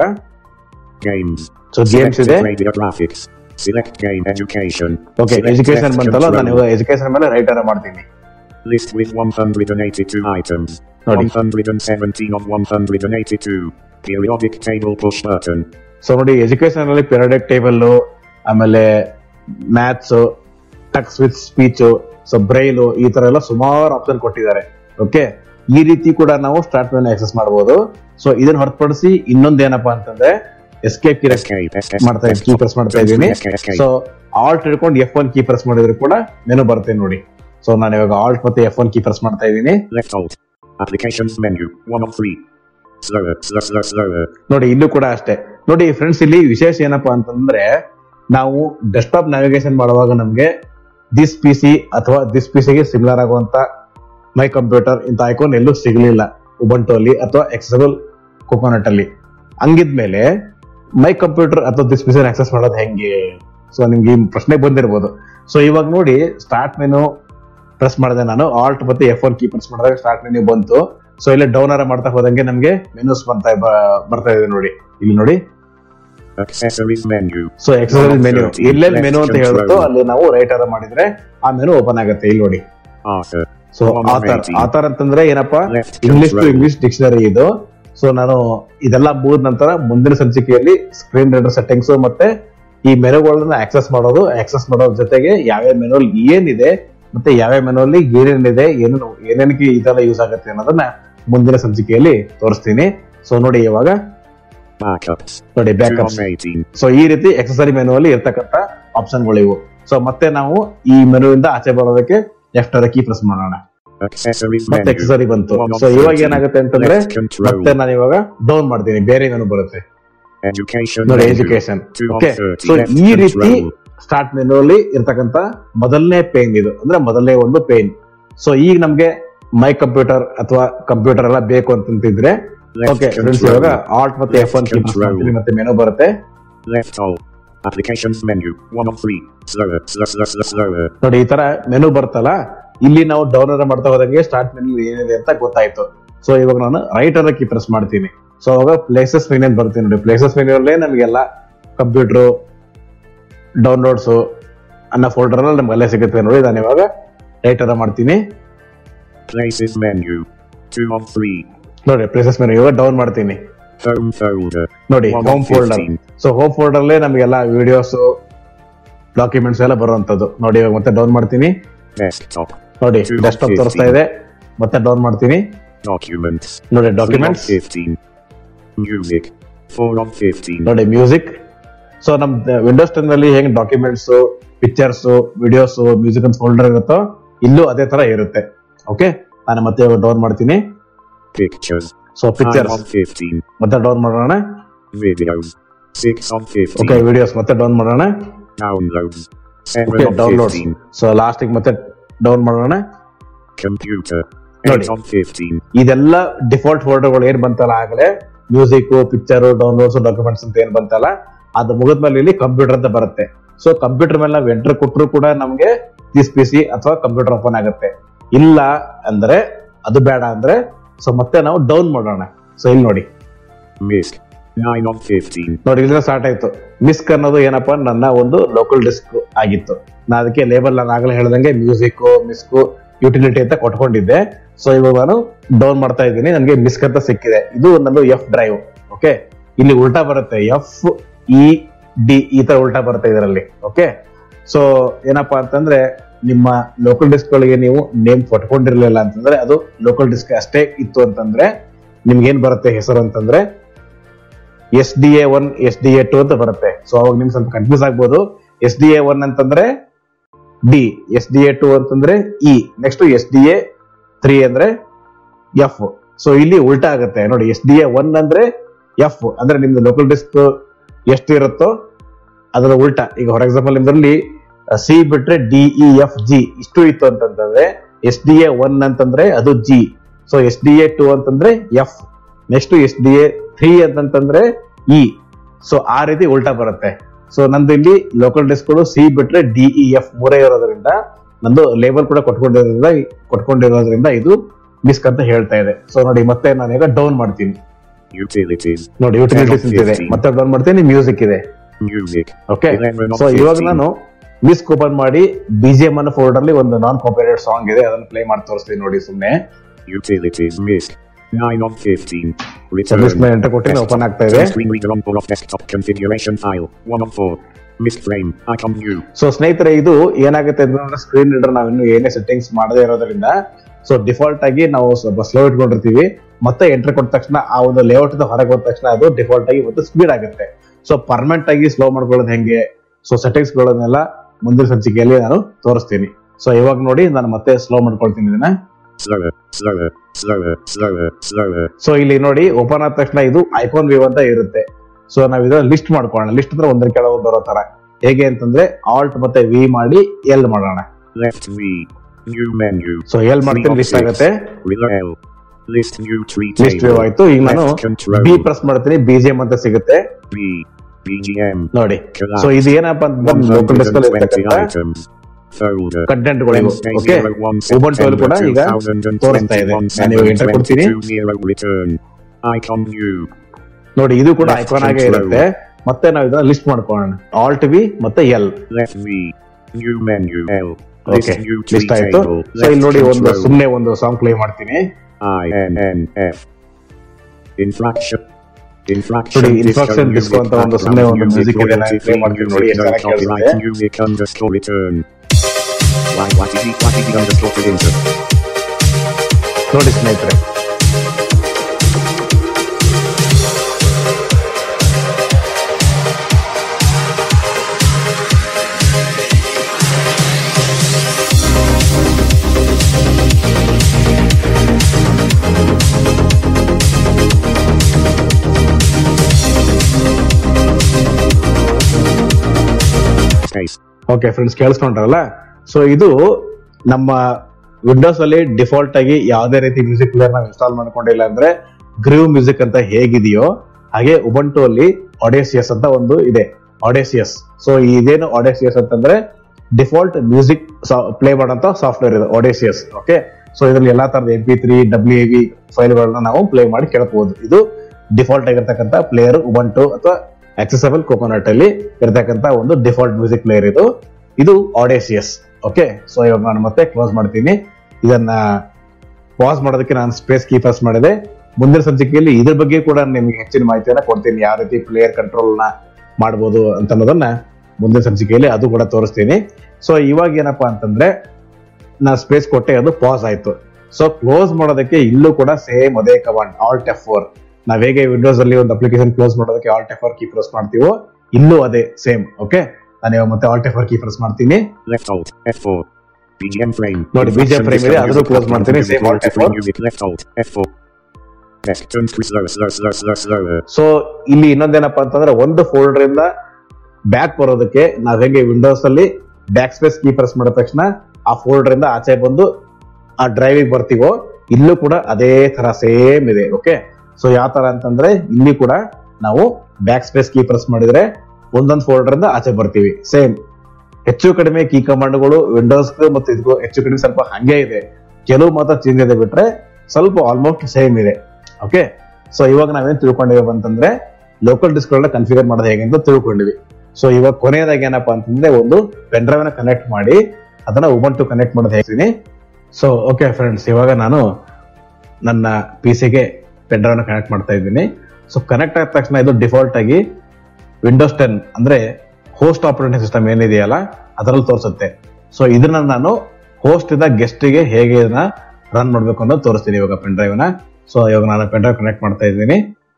[SPEAKER 4] Games.
[SPEAKER 5] ಸೊ ಗೇಮ್ಸ್ ಇದೆ.
[SPEAKER 4] Radio graphics. Select game education.
[SPEAKER 5] ಓಕೆ, ಎಜುಕೇಶನ್ ಬಂತಲ್ಲ, ನಾನು ಇವಾಗ ಎಜುಕೇಶನ್ ಮೇಲೆ ರೈಟ್ ಏರೋ ಮಾಡ್ತೀನಿ.
[SPEAKER 4] List with one hundred eighty-two items.
[SPEAKER 5] ನೋಡಿ.
[SPEAKER 4] one hundred seventeen of one hundred eighty-two. Periodic table push button.
[SPEAKER 5] So ನೋಡಿ ಎಜುಕೇಶನ್ ಅಲ್ಲಿ ಪೀರಿಯಡಿಕ್ ಟೇಬಲ್, ಆಮೇಲೆ maths, Tux with speech, so braille, ಈ ತರ ಎಲ್ಲ ಸುಮಾರು ಆಪ್ಷನ್ ಕೊಟ್ಟಿದ್ದಾರೆ. ಓಕೆ, ಈ ರೀತಿ ಕೂಡ ನಾವು ಸ್ಟಾರ್ಟ್ ಮೆನು ಆಕ್ಸೆಸ್ ಮಾಡಬಹುದು. ಸೊ ಇದನ್ನ ಹೊರತುಪಡಿಸಿ ಇನ್ನೊಂದು ಏನಪ್ಪಾ ಅಂತಂದ್ರೆ ಎಸ್ಕೇಪ್ ಕೀ ಮಾಡ್ತಾ ಕೀ ಪ್ರೆಸ್ ಮಾಡ್ತಾ ಇದ್ದೀನಿ. ಸೊ ಆಲ್ಟ್ ಹಿಡ್ಕೊಂಡು ಎಫ್ ಒನ್ ಕೀ ಪ್ರೆಸ್ ಮಾಡಿದ್ರು ಕೂಡ ಮೆನು ಬರುತ್ತೆ ನೋಡಿ. ಸೊ ನಾನು ಇವಾಗ ಆಲ್ಟ್ ಮತ್ತೆ ಎಫ್ ಒನ್ ಕೀ ಪ್ರೆಸ್ ಮಾಡ್ತಾ ಇದ್ದೀನಿ.
[SPEAKER 4] Left alt. Applications menu. one of three. Slower, slower, slower, slower.
[SPEAKER 5] ನೋಡಿ ಇಲ್ಲೂ ಕೂಡ ಅಷ್ಟೇ. ನೋಡಿ ಫ್ರೆಂಡ್ಸ್, ಇಲ್ಲಿ ವಿಶೇಷ ಏನಪ್ಪಾ ಅಂತಂದ್ರೆ ನಾವು ಡೆಸ್ಕ್ಟಾಪ್ ನ್ಯಾವಿಗೇಷನ್ ಮಾಡುವಾಗ ನಮ್ಗೆ ದಿಸ್ ಪಿ ಸಿ ಅಥವಾ ದಿಸ್ ಪಿ ಸಿಗೆ ಸಿಮಿಲರ್ ಆಗುವಂತ ಮೈ ಕಂಪ್ಯೂಟರ್ ಇಂತ ಐಕಾನ್ ಎಲ್ಲೂ ಸಿಗ್ಲಿಲ್ಲ ಉಬಂಟು ಅಲ್ಲಿ ಅಥವಾ ಎಕ್ಸೆಸಬಲ್ ಕೊಕೊನಟ್ ಅಲ್ಲಿ. ಹಂಗಿದ್ಮೇಲೆ ಮೈ ಕಂಪ್ಯೂಟರ್ ಅಥವಾ ದಿಸ್ ಪಿ ಸಿ ಆಕ್ಸೆಸ್ ಮಾಡೋದು ಹೆಂಗೆ? ಸೊ ನಿಮ್ಗೆ ಈ ಪ್ರಶ್ನೆ ಬಂದಿರ್ಬೋದು. ಸೊ ಇವಾಗ ನೋಡಿ ಸ್ಟಾರ್ಟ್ ಮೆನು ಪ್ರೆಸ್ ಮಾಡಿದೆ ನಾನು, ಆಲ್ಟ್ ಮತ್ತೆ ಎಫ್ ಒನ್ ಕೀ ಪ್ರೆಸ್ ಮಾಡಿದಾಗ ಸ್ಟಾರ್ಟ್ ಮೆನು ಬಂತು. ಸೊ ಇಲ್ಲಿ ಡೌನ್ ಆರ ಮಾಡ್ತಾ ಹೋದಂಗೆ ನಮ್ಗೆ ಮೆನುಸ್ ಬರ್ತಾ ಬರ್ತಾ ಇದೆ ನೋಡಿ, ಇಲ್ಲಿ ನೋಡಿ
[SPEAKER 4] Accessories menu.
[SPEAKER 5] So accessories menu, ಎಲ್ಲೆಲ್ಲಿ ಮೆನು ಅಂತ ಹೇಳುತ್ತೋ ಅಲ್ಲಿ ನಾವು ರೈಟ್ ಆರ ಮಾಡಿದ್ರೆ ಆ ಮೆನು ಓಪನ್ ಆಗುತ್ತೆ. ಇಲ್ಲಿ ನೋಡಿ
[SPEAKER 4] Author.
[SPEAKER 5] ಸೊ ಆಥರ್ ಆಥರ್ ಅಂತಂದ್ರೆ ಏನಪ್ಪಾ, ಇಂಗ್ಲಿಷ್ ಟು ಇಂಗ್ಲಿಷ್ ಡಿಕ್ಷನರಿ ಇದು. ಸೊ ನಾನು ಇದೆಲ್ಲ ಮುಗಿದ ನಂತರ ಮುಂದಿನ ಸಂಚಿಕೆಯಲ್ಲಿ ಸ್ಕ್ರೀನ್ ರೀಡರ್ ಸೆಟ್ಟಿಂಗ್ಸ್ ಮತ್ತೆ ಈ ಮೆನುಗಳನ್ನ ಆಕ್ಸೆಸ್ ಮಾಡೋದು, ಆಕ್ಸೆಸ್ ಮಾಡೋದ್ರ ಜೊತೆಗೆ ಯಾವ್ಯಾವ ಮೆನುವಲ್ಲಿ ಏನಿದೆ ಮತ್ತೆ ಯಾವ್ಯಾವ ಮೆನುವಲ್ಲಿ ಏನೇನಿದೆ, ಏನೇನು ಏನೇನಕ್ಕೆ ಇದೆಲ್ಲ ಯೂಸ್ ಆಗುತ್ತೆ ಅನ್ನೋದನ್ನ ಮುಂದಿನ ಸಂಚಿಕೆಯಲ್ಲಿ ತೋರಿಸ್ತೀನಿ. ಸೊ ನೋಡಿ ಇವಾಗ ನೋಡಿ ಬ್ಯಾಕಪ್. ಸೊ ಈ ರೀತಿ ಎಕ್ಸೆಸರಿ ಮೆನು ಅಲ್ಲಿ ಇರ್ತಕ್ಕಂಥ ಆಪ್ಷನ್ಗಳು ಇವು. ಸೊ ಮತ್ತೆ ನಾವು ಈ ಮೆನು ಇಂದ ಆಚೆ ಬರೋದಕ್ಕೆ ಲೆಫ್ಟ್ ಕೀ ಪ್ರೆಸ್ ಮಾಡೋಣ. ಮತ್ತೆ ಎಕ್ಸೆಸರಿ ಬಂತು. ಸೊ ಇವಾಗ ಏನಾಗುತ್ತೆ ಅಂತಂದ್ರೆ ಮತ್ತೆ ನಾನು ಇವಾಗ ಡೌನ್ ಮಾಡ್ತೀನಿ, ಬೇರೆ ಮೆನು ಬರುತ್ತೆ ನೋಡಿ, ಎಜುಕೇಶನ್. ಓಕೆ, ಸೊ ಈ ರೀತಿ ಸ್ಟಾರ್ಟ್ ಮೆನು ಅಲ್ಲಿ ಇರ್ತಕ್ಕಂಥ ಮೊದಲನೇ ಪೇನ್ ಇದು, ಅಂದ್ರೆ ಮೊದಲನೇ ಒಂದು ಪೇನ್. ಸೊ ಈಗ ನಮ್ಗೆ ಮೈ ಕಂಪ್ಯೂಟರ್ ಅಥವಾ ಕಂಪ್ಯೂಟರ್ ಎಲ್ಲ ಬೇಕು ಅಂತಂತಿದ್ರೆ ಓಕೆ ಫ್ರೆಂಡ್ಸ್, ಇವಾಗ ಆಲ್ಟ್ ಮತ್ತೆ ಎಫ್ ಒನ್ ಮತ್ತೆ ಮೆನು ಬರುತ್ತೆ. ನೋಡಿ ಈ ತರ ಮೆನು ಬರ್ತಲ್ಲ, ಇಲ್ಲಿ ನಾವು ಡೌನ್ ಮಾಡ್ತಾ ಹೋದಂಗೆ ಸ್ಟಾರ್ಟ್ ಮೆನು ಏನಿದೆ ಅಂತ ಗೊತ್ತಾಯ್ತು. ಸೊ ಇವಾಗ ನಾನು ರೈಟ್ ಅನ್ನ ಕೀ ಪ್ರೆಸ್ ಮಾಡ್ತೀನಿ. ಸೊ ಅವಾಗ ಪ್ಲೇಸಸ್ ಮೆನು ಅಂತ ಬರ್ತೀನಿ ನೋಡಿ. ಪ್ಲೇಸಸ್ ಮೆನು ಅಲ್ಲೇ ನಮಗೆಲ್ಲ ಕಂಪ್ಯೂಟರ್ ಡೌನ್ಲೋಡ್ಸ್ ಅನ್ನೋ ಫೋಲ್ಡರ್ ಅಲ್ಲಿ ನಮ್ಗೆಲ್ಲ ಸಿಗುತ್ತೆ ನೋಡಿ. ನಾನು ಇವಾಗ ರೈಟ್ ಅನ್ನ ಮಾಡ್ತೀನಿ.
[SPEAKER 4] Places menu two of three.
[SPEAKER 5] ನೋಡಿ ಪ್ಲೇಸಸ್ ಮೆನು ಇವಾಗ ಡೌನ್ ಮಾಡ್ತೀನಿ.
[SPEAKER 4] Home folder
[SPEAKER 5] ನೋಡಿ home folder. So home folder ಅಲ್ಲೇ ನಮಗೆಲ್ಲ ವಿಡಿಯೋಸ್ ಡಾಕ್ಯುಮೆಂಟ್ಸ್ ಎಲ್ಲ ಬರುವಂತದ್ದು ನೋಡಿ. ಇವಾಗ ಮತ್ತೆ ಡೌನ್ ಮಾಡ್ತೀನಿ.
[SPEAKER 4] Desktop
[SPEAKER 5] ನೋಡಿ ಡೆಸ್ಕ್ಟಾಪ್ ತೋರಿಸ್ತಾ ಇದೆ. ಮತ್ತೆ ಡೌನ್ ಮಾಡ್ತೀನಿ.
[SPEAKER 4] Documents
[SPEAKER 5] ನೋಡಿ documents.
[SPEAKER 4] Music four of fifteen.
[SPEAKER 5] ನೋಡಿ ಮ್ಯೂಸಿಕ್. ಸೊ ನಮ್ ವಿಂಡೋಸ್ ಟೆನ್ ಅಲ್ಲಿ ಹೆಂಗ್ ಡಾಕ್ಯುಮೆಂಟ್ಸ್, ಪಿಕ್ಚರ್ಸ್, ವಿಡಿಯೋಸ್, ಮ್ಯೂಸಿಕ್ ಅಂತ ಫೋಲ್ಡರ್ ಇರುತ್ತೋ ಇಲ್ಲೂ ಅದೇ ತರ ಇರುತ್ತೆ. ಓಕೆ, ನಾನು ಮತ್ತೆ ಡೌನ್ ಮಾಡ್ತೀನಿ.
[SPEAKER 4] Pictures.
[SPEAKER 5] ಸೊ ಪಿಕ್ಚರ್ಸ್ ಮತ್ತೆ ಡೌನ್ ಮಾಡೋಣ.
[SPEAKER 4] Videos six of fifteen.
[SPEAKER 5] Okay, videos ಮತ್ತೆ ಡೌನ್ ಮಾಡೋಣ.
[SPEAKER 4] Downloads
[SPEAKER 5] seven of downloads. So last ಮತ್ತೆ ಡೌನ್ ಮಾಡೋಣ.
[SPEAKER 4] Computer eight of fifteen.
[SPEAKER 5] ಇದೆಲ್ಲ ಡಿಫಾಲ್ಟ್ ಫೋಲ್ಡರ್ಗಳು ಏನ್ ಬಂತಲ್ಲ ಆಗಲೇ, ಮ್ಯೂಸಿಕ್, ಪಿಕ್ಚರ್, ಡೌನ್ಲೋಡ್ಸ್, ಡಾಕ್ಯುಮೆಂಟ್ಸ್ ಅಂತ ಏನ್ ಬಂತಲ್ಲ, ಅದು ಮುಗಿದ್ಮೇಲೆ ಇಲ್ಲಿ ಕಂಪ್ಯೂಟರ್ ಅಂತ ಬರುತ್ತೆ. ಸೊ ಕಂಪ್ಯೂಟರ್ ಮೇಲೆ ನಾವು ಎಂಟರ್ ಕೊಟ್ಟರು ಕೂಡ ನಮ್ಗೆ ದಿಸ್ ಪಿ ಸಿ ಅಥವಾ ಕಂಪ್ಯೂಟರ್ ಓಪನ್ ಆಗುತ್ತೆ. ಇಲ್ಲ ಅಂದ್ರೆ ಅದು ಬೇಡ ಅಂದ್ರೆ ಸೊ ಮತ್ತೆ ನಾವು ಡೌನ್ ಮಾಡೋಣ. ಸೊ ಇಲ್ಲಿ ನೋಡಿ
[SPEAKER 4] ಮಿಸ್ಕ್ nine of fifteen.
[SPEAKER 5] ನೋಡಿ ಇಲ್ಲಿಂದ ಸ್ಟಾರ್ಟ್ ಆಯ್ತು. ಮಿಸ್ಕ್ ಅನ್ನೋದು ಏನಪ್ಪಾ, ನನ್ನ ಒಂದು ಲೋಕಲ್ ಡಿಸ್ಕ್ ಆಗಿತ್ತು. ನಾ ಅದಕ್ಕೆ ಲೇಬಲ್ ನಾನು ಆಗಲೇ ಹೇಳ್ದಂಗೆ ಮ್ಯೂಸಿಕ್, ಮಿಸ್ಕ್, ಯುಟಿಲಿಟಿ ಅಂತ ಕೊಟ್ಕೊಂಡಿದ್ದೆ. ಸೊ ಇವಾಗ ನಾನು ಡೌನ್ ಮಾಡ್ತಾ ಇದ್ದೀನಿ, ನನಗೆ ಮಿಸ್ಕ್ ಅಂತ ಸಿಕ್ಕಿದೆ. ಇದು ನಂದು ಎಫ್ ಡ್ರೈವ್. ಓಕೆ, ಇಲ್ಲಿ ಉಲ್ಟಾ ಬರುತ್ತೆ, ಎಫ್ ಇ ಡಿ ಈ ತರ ಉಲ್ಟಾ ಬರುತ್ತೆ ಇದರಲ್ಲಿ. ಓಕೆ, ಸೊ ಏನಪ್ಪಾ ಅಂತಂದ್ರೆ ನಿಮ್ಮ ಲೋಕಲ್ ಡಿಸ್ಕ್ ಗಳಿಗೆ ನೀವು ನೇಮ್ ಕೊಟ್ಕೊಂಡಿರ್ಲಿಲ್ಲ ಅಂತಂದ್ರೆ, ಅದು ಲೋಕಲ್ ಡಿಸ್ಕ್ ಅಷ್ಟೇ ಇತ್ತು ಅಂತಂದ್ರೆ ನಿಮ್ಗೆ ಏನ್ ಬರುತ್ತೆ ಹೆಸರು ಅಂತಂದ್ರೆ S D A one S D A two ಅಂತ ಬರುತ್ತೆ. ಸೊ ಅವಾಗ ನಿಮ್ಗೆ ಸ್ವಲ್ಪ ಕನ್ಫ್ಯೂಸ್ ಆಗ್ಬೋದು. ಎಸ್ ಡಿ ಎ ಒನ್ ಅಂತಂದ್ರೆ D, S D A two ಅಂತಂದ್ರೆ E, next S D A three ಅಂದ್ರೆ ಎಫ್. ಸೊ ಇಲ್ಲಿ ಉಲ್ಟಾ ಆಗುತ್ತೆ ನೋಡಿ. ಎಸ್ ಡಿ ಎ ಒನ್ ಅಂದ್ರೆ ಎಫ್ ಅಂದ್ರೆ ನಿಮ್ದು ಲೋಕಲ್ ಡಿಸ್ಕ್ ಎಷ್ಟು ಇರುತ್ತೋ ಅದರ ಉಲ್ಟಾ. ಈಗ ಫಾರ್ ಎಕ್ಸಾಂಪಲ್ ನಿಮ್ದ್ರಲ್ಲಿ ಸಿ ಬಿಟ್ರೆ ಡಿ ಇ ಎಫ್ ಜಿ ಇಷ್ಟು ಇತ್ತು ಅಂತಂದ್ರೆ ಎಸ್ ಡಿ ಎ ಒನ್ ಅಂತಂದ್ರೆ ಅದು G. So S D A two ಅಂತಂದ್ರೆ F, next S D A three ಅಂತಂದ್ರೆ ಇ. ಸೊ ಆ ರೀತಿ ಉಲ್ಟಾ ಬರುತ್ತೆ. ಸೊ ನಂದು ಇಲ್ಲಿ ಲೋಕಲ್ ಡಿಸ್ಕ್ಗಳು ಸಿ ಬಿಟ್ರೆ ಡಿ ಇ ಎಫ್ ಮೂರೇ ಇರೋದ್ರಿಂದ ನಂದು ಲೇಬಲ್ ಕೂಡ ಕೊಟ್ಕೊಂಡಿರೋದ್ರಿಂದ ಕೊಟ್ಕೊಂಡಿರೋದ್ರಿಂದ ಇದು ಮಿಸ್ಕ್ ಅಂತ ಹೇಳ್ತಾ ಇದೆ. ಸೊ ನೋಡಿ ಮತ್ತೆ ನಾನೀಗ ಡೌನ್ ಮಾಡ್ತೀನಿ. ನೋಡಿ ಯುಟಿಲಿಟೀಸ್ ಇದೆ, ಮತ್ತೆ ಡೌನ್ ಮಾಡ್ತೀನಿ. ಮ್ಯೂಸಿಕ್ ಇದೆ. ಓಕೆ, ಸೊ ಇವಾಗ ನಾನು ಮಿಸ್ಕ್ ಓಪನ್ ಮಾಡಿ ಬಿಜಿಎಂ ಅನ್ನೋ ಫೋಲ್ಡರ್ ಅಲ್ಲಿ ಒಂದು ನಾನ್ ಕಾಪಿರೈಟ್ ಸಾಂಗ್ ಇದೆ, ಅದನ್ನು ಪ್ಲೇ ಮಾಡಿ ತೋರಿಸ್ತೀನಿ ನೋಡಿ ಸುಮ್ಮನೆ.
[SPEAKER 4] Utilities misc nine of fifteen.
[SPEAKER 5] Enter ಕೊಟ್ಟಿನ ಓಪನ್ ಆಗ್ತಾ ಇದೆ. ಸೊ ಸ್ನೇಹಿತರೆ, ಇದು ಏನಾಗುತ್ತೆ ಅಂದ್ರೆ ಸ್ಕ್ರೀನ್ ರೀಡರ್ ನಾವು ಇನ್ನು ಏನೇ ಸೆಟ್ಟಿಂಗ್ಸ್ ಮಾಡದೇ ಇರೋದ್ರಿಂದ ಸೊ ಡಿಫಾಲ್ಟ್ ಆಗಿ ನಾವು ಸ್ವಲ್ಪ ಸ್ಲೋ ಇಟ್ಕೊಂಡಿರ್ತೀವಿ. ಮತ್ತೆ ಎಂಟರ್ ಕೊಟ್ಟ ತಕ್ಷಣ ಆ ಒಂದು ಲೇಔಟ್ ಹೊರಗೆ ಹೋದ ತಕ್ಷಣ ಅದು ಡಿಫಾಲ್ಟ್ ಆಗಿ ಮತ್ತೆ ಸ್ಪೀಡ್ ಆಗುತ್ತೆ. ಸೊ ಪರ್ಮನೆಂಟ್ ಆಗಿ ಸ್ಲೋ ಮಾಡ್ಕೊಳ್ಳೋದು ಹೆಂಗೆ, ಸೊ ಸೆಟ್ಟಿಂಗ್ಸ್ ಗಳನ್ನೆಲ್ಲ ಮುಂದಿನ ಸಂಚಿಕೆಯಲ್ಲಿ ನಾನು ತೋರಿಸ್ತೀನಿ. ಸೊ ಇವಾಗ ನೋಡಿ ನಾನು ಮತ್ತೆ ಸ್ಲೋ ಮಾಡ್ಕೊಳ್ತೀನಿ ಇದನ್ನ. ಸೊ ಇಲ್ಲಿ ನೋಡಿ ಓಪನ್ ಆದ ತಕ್ಷಣ ಇದು ಐಕಾನ್ ವ್ಯೂ ಅಂತ ಇರುತ್ತೆ. ಸೊ ನಾವ್ ಇದನ್ನ ಲಿಸ್ಟ್ ಮಾಡ್ಕೊಳ್ಳೋಣ. ಲಿಸ್ಟ್ ಅಂದ್ರೆ ಒಂದ್ರ ಕೆಳಗೆ ಬರೋ ತರ. ಹೇಗೆ ಅಂತಂದ್ರೆ ಆಲ್ಟ್ ಮತ್ತೆ ವಿ ಮಾಡಿ ಎಲ್ ಮಾಡೋಣ. ಸೊ ಎಲ್ ಮಾಡ್ತೀನಿ, ಲಿಸ್ಟ್ ಆಗುತ್ತೆ.
[SPEAKER 4] ಲಿಸ್ಟ್
[SPEAKER 5] ವ್ಯೂ ಆಯ್ತು. ಈಗ ನಾನು ಬಿ ಪ್ರೆಸ್ ಮಾಡ್ತೀನಿ, ಬಿಜಿಎಂ ಅಂತ ಸಿಗುತ್ತೆ ನೋಡಿ. ಸೊ ಇದು ಏನಪ್ಪಾ ಅಂತಂದ್ರೆ ಲೋಕಲ್ ಡಿಸ್ಕ್ ಅಲ್ಲಿ ಇರ್ತಕ್ಕಂಥ ಕಂಟೆಂಟ್ ಗಳು. ಓಕೆ, ಉಬುಂಟು ಅಲ್ಲಿ ಕೂಡ ಈಗ ತೋರಿಸ್ತಾ ಇದೆ. ನಾನು ಇವಾಗ ಎಂಟರ್ ಕೊಡ್ತೀನಿ ನೋಡಿ, ಇದು ಕೂಡ ಐಕಾನ್ ಆಗೇ ಇರುತ್ತೆ. ಮತ್ತೆ ನಾವು ಇದನ್ನ ಲಿಸ್ಟ್ ಮಾಡ್ಕೊಳ್ಳೋಣ. ಆಲ್ಟ್ ವಿ ಮತ್ತೆ ಎಲ್. ಓಕೆ, ಲಿಸ್ಟ್ ಆಯ್ತು. ಸೊ ಇಲ್ಲಿ ನೋಡಿ ಒಂದು ಸುಮ್ಮನೆ ಒಂದು ಸಾಂಗ್ ಪ್ಲೇ ಮಾಡ್ತೀನಿ.
[SPEAKER 4] Infraction
[SPEAKER 5] ನೋಡಿ
[SPEAKER 4] disco
[SPEAKER 5] ಇನ್ಫ್ರಾಕ್ಷನ್ ಡಿಸ್ಕೋ ಅಂತ ಒಂದು ಸುಮ್ಮನೆ ಒಂದು ಮ್ಯೂಸಿಕ್ ಇದೆ, ನಾನು ಪ್ಲೇ ಮಾಡ್ತೀನಿ ನೋಡಿ ಎಷ್ಟು ಚೆನ್ನಾಗಿ
[SPEAKER 4] copyright
[SPEAKER 5] ಕೇಳಿಸುತ್ತೆ.
[SPEAKER 4] music underscore return. Why what is it what is it underscore to enter?
[SPEAKER 5] ನೋಡಿ ಸ್ನೇಹಿತರೆ,
[SPEAKER 4] Space.
[SPEAKER 5] ಓಕೆ ಫ್ರೆಂಡ್ಸ್ ಕೇಳಿಸ್ಕೊಂಡ್ರಲ್ಲ. ಸೊ ಇದು ನಮ್ಮ ವಿಂಡೋಸ್ ಅಲ್ಲಿ ಡಿಫಾಲ್ಟ್ ಆಗಿ ಯಾವುದೇ ರೀತಿ ಮ್ಯೂಸಿಕ್ ಪ್ಲೇಯರ್ ನಾವು ಇನ್ಸ್ಟಾಲ್ ಮಾಡ್ಕೊಂಡಿಲ್ಲ ಅಂದ್ರೆ ಗ್ರೀವ್ ಮ್ಯೂಸಿಕ್ ಅಂತ ಹೇಗಿದೆಯೋ ಹಾಗೆ ಉಬಂಟು ಅಲ್ಲಿ ಆಡೇಸಿಯಸ್ ಅಂತ ಒಂದು ಇದೆ, ಆಡೇಸಿಯಸ್. ಸೊ ಇದೇನು ಆಡೇಸಿಯಸ್ ಅಂತಂದ್ರೆ ಡಿಫಾಲ್ಟ್ ಮ್ಯೂಸಿಕ್ ಪ್ಲೇ ಮಾಡೋಂತ ಸಾಫ್ಟ್ವೇರ್ ಇದೆ ಆಡೇಸಿಯಸ್. ಓಕೆ, ಸೊ ಇದರಲ್ಲಿ ಎಲ್ಲಾ ತರದ M P three W A V ಫೈಲ್ಗಳನ್ನ ನಾವು ಪ್ಲೇ ಮಾಡಿ ಕೇಳಬಹುದು. ಇದು ಡಿಫಾಲ್ಟ್ ಆಗಿರ್ತಕ್ಕಂಥ ಪ್ಲೇಯರ್ ಉಬಂಟು ಅಥವಾ ಆಕ್ಸೆಸಬಲ್ ಕೋಕೋನಟ್ ಅಲ್ಲಿ ಇರತಕ್ಕಂತ ಒಂದು ಡಿಫಾಲ್ಟ್ ಮ್ಯೂಸಿಕ್ ಪ್ಲೇಯರ್ ಇದು ಇದು ಆಡೇಸಿಯಸ್. ಓಕೆ, ಸೊ ಇವಾಗ ನಾನು ಮತ್ತೆ ಕ್ಲೋಸ್ ಮಾಡ್ತೀನಿ. ಇದನ್ನ ಪಾಸ್ ಮಾಡೋದಕ್ಕೆ ನಾನು ಸ್ಪೇಸ್ ಕೀ ಪ್ರೆಸ್ ಮಾಡಿದೆ. ಮುಂದಿನ ಸಂಚಿಕೆಯಲ್ಲಿ ಇದ್ರ ಬಗ್ಗೆ ಕೂಡ ನಿಮಗೆ ಹೆಚ್ಚಿನ ಮಾಹಿತಿಯನ್ನ ಕೊಡ್ತೀನಿ, ಯಾವ ರೀತಿ ಪ್ಲೇಯರ್ ಕಂಟ್ರೋಲ್ ನ ಮಾಡಬಹುದು ಅಂತ ಅನ್ನೋದನ್ನ ಮುಂದಿನ ಸಂಚಿಕೆಯಲ್ಲಿ ಅದು ಕೂಡ ತೋರಿಸ್ತೀನಿ. ಸೊ ಇವಾಗ ಏನಪ್ಪಾ ಅಂತಂದ್ರೆ ನಾ ಸ್ಪೇಸ್ ಕೊಟ್ಟೆ, ಅದು ಪಾಸ್ ಆಯ್ತು. ಸೊ ಕ್ಲೋಸ್ ಮಾಡೋದಕ್ಕೆ ಇಲ್ಲೂ ಕೂಡ ಸೇಮ್ ಅದೇ ಕಮಾಂಡ್ ಆಲ್ಟ್ ಎಫ್ ಫೋರ್. ನಾವ್ ಹೇಗೆ ವಿಂಡೋಸ್ ಅಲ್ಲಿ ಒಂದು ಅಪ್ಲಿಕೇಶನ್ ಕ್ಲೋಸ್ ಮಾಡೋದಕ್ಕೆ alt F four key press ಮಾಡ್ತೀವೋ ಇಲ್ಲೂ ಅದೇ ಸೇಮ್. ಓಕೆ, ನಾನು ಇವಾಗ ಮತ್ತೆ alt F four key press ಮಾಡ್ತೀನಿ.
[SPEAKER 4] Left alt F four. B G M frame.
[SPEAKER 5] ನೋಡಿ B G M frame ಇದೆ, ಅದನ್ನು ಕ್ಲೋಸ್ ಮಾಡ್ತೀನಿ. Same alt F four.
[SPEAKER 4] Left alt F four. Desk turn to slower slower slower slower slower.
[SPEAKER 5] So ಇಲ್ಲಿ ಇನ್ನೊಂದೇನಪ್ಪಾ ಅಂತಂದ್ರೆ ಒಂದು folder ಇಂದ back ಬರೋದಕ್ಕೆ ನಾವ್ ಹೇಗೆ ವಿಂಡೋಸ್ ಅಲ್ಲಿ ಬ್ಯಾಕ್ ಸ್ಪೇಸ್ ಕೀ ಪ್ರೆಸ್ ಮಾಡಿದ ತಕ್ಷಣ ಆ ಫೋಲ್ಡರ್ ಇಂದ ಆಚೆ ಬಂದು ಆ ಡ್ರೈವಿಗೆ ಬರ್ತೀವೋ ಇಲ್ಲೂ ಕೂಡ ಅದೇ ತರ ಸೇಮ್ ಇದೆ. ಓಕೆ, ಸೊ ಯಾವ ತರ ಅಂತಂದ್ರೆ ಇಲ್ಲಿ ಕೂಡ ನಾವು ಬ್ಯಾಕ್ ಸ್ಪೇಸ್ ಕೀ ಪ್ರೆಸ್ ಮಾಡಿದ್ರೆ ಒಂದೊಂದು ಫೋಲ್ಡರ್ ಇಂದ ಆಚೆ ಬರ್ತೀವಿ. ಸೇಮ್ ಹೆಚ್ಚು ಕಡಿಮೆ ಕೀ ಕಮಾಂಡ್ಗಳು ವಿಂಡೋಸ್ ಮತ್ತು ಇದಕ್ಕೂ ಹೆಚ್ಚು ಕಡಿಮೆ ಸ್ವಲ್ಪ ಹಂಗೆ ಇದೆ, ಕೆಲವು ಮಾತ್ರ ಚೇಂಜ್ ಇದೆ ಬಿಟ್ರೆ ಸ್ವಲ್ಪ ಆಲ್ಮೋಸ್ಟ್ ಸೇಮ್ ಇದೆ. ಓಕೆ, ಸೊ ಇವಾಗ ನಾವೇನ್ ತಿಳ್ಕೊಂಡಿವಿ ಅಂತಂದ್ರೆ ಲೋಕಲ್ ಡಿಸ್ಕ್ ಗಳನ್ನ ಕನ್ಫಿಗರ್ ಮಾಡೋದು ಹೇಗೆ ಅಂತ ತಿಳ್ಕೊಂಡಿವಿ. ಸೊ ಇವಾಗ ಕೊನೆಯದಾಗಿ ಏನಪ್ಪಾ ಅಂತಂದ್ರೆ ಒಂದು ಪೆನ್ ಡ್ರೈವ್ ನ ಕನೆಕ್ಟ್ ಮಾಡಿ ಅದನ್ನ ಉಬಂಟು ಕನೆಕ್ಟ್ ಮಾಡೋದು ಹೇಳ್ತೀನಿ. ಸೊ ಓಕೆ ಫ್ರೆಂಡ್ಸ್, ಇವಾಗ ನಾನು ನನ್ನ ಪಿ ಸಿಗೆ ಪೆನ್ ಡ್ರೈವ್ ನ ಕನೆಕ್ಟ್ ಮಾಡ್ತಾ ಇದ್ದೀನಿ. ಸೊ ಕನೆಕ್ಟ್ ಆದ ತಕ್ಷಣ ಇದು ಡಿಫಾಲ್ಟ್ ಆಗಿ ವಿಂಡೋಸ್ ಟೆನ್ ಅಂದ್ರೆ ಹೋಸ್ಟ್ ಆಪರೇಟಿಂಗ್ ಸಿಸ್ಟಮ್ ಏನಿದೆಯಲ್ಲ ಅದರಲ್ಲಿ ತೋರಿಸುತ್ತೆ. ಸೊ ಇದನ್ನ ನಾನು ಹೋಸ್ಟ್ ಇಂದ ಗೆಸ್ಟ್ ಗೆ ಹೇಗೆ ಇದನ್ನ ರನ್ ಮಾಡ್ಬೇಕು ಅನ್ನೋದು ತೋರಿಸ್ತೀನಿ ಇವಾಗ ಪೆನ್ ಡ್ರೈವ್ ನ. ಸೊ ಇವಾಗ ನಾನು ಪೆನ್ ಡ್ರೈವ್ ಕನೆಕ್ಟ್ ಮಾಡ್ತಾ ಇದ್ದೀನಿ.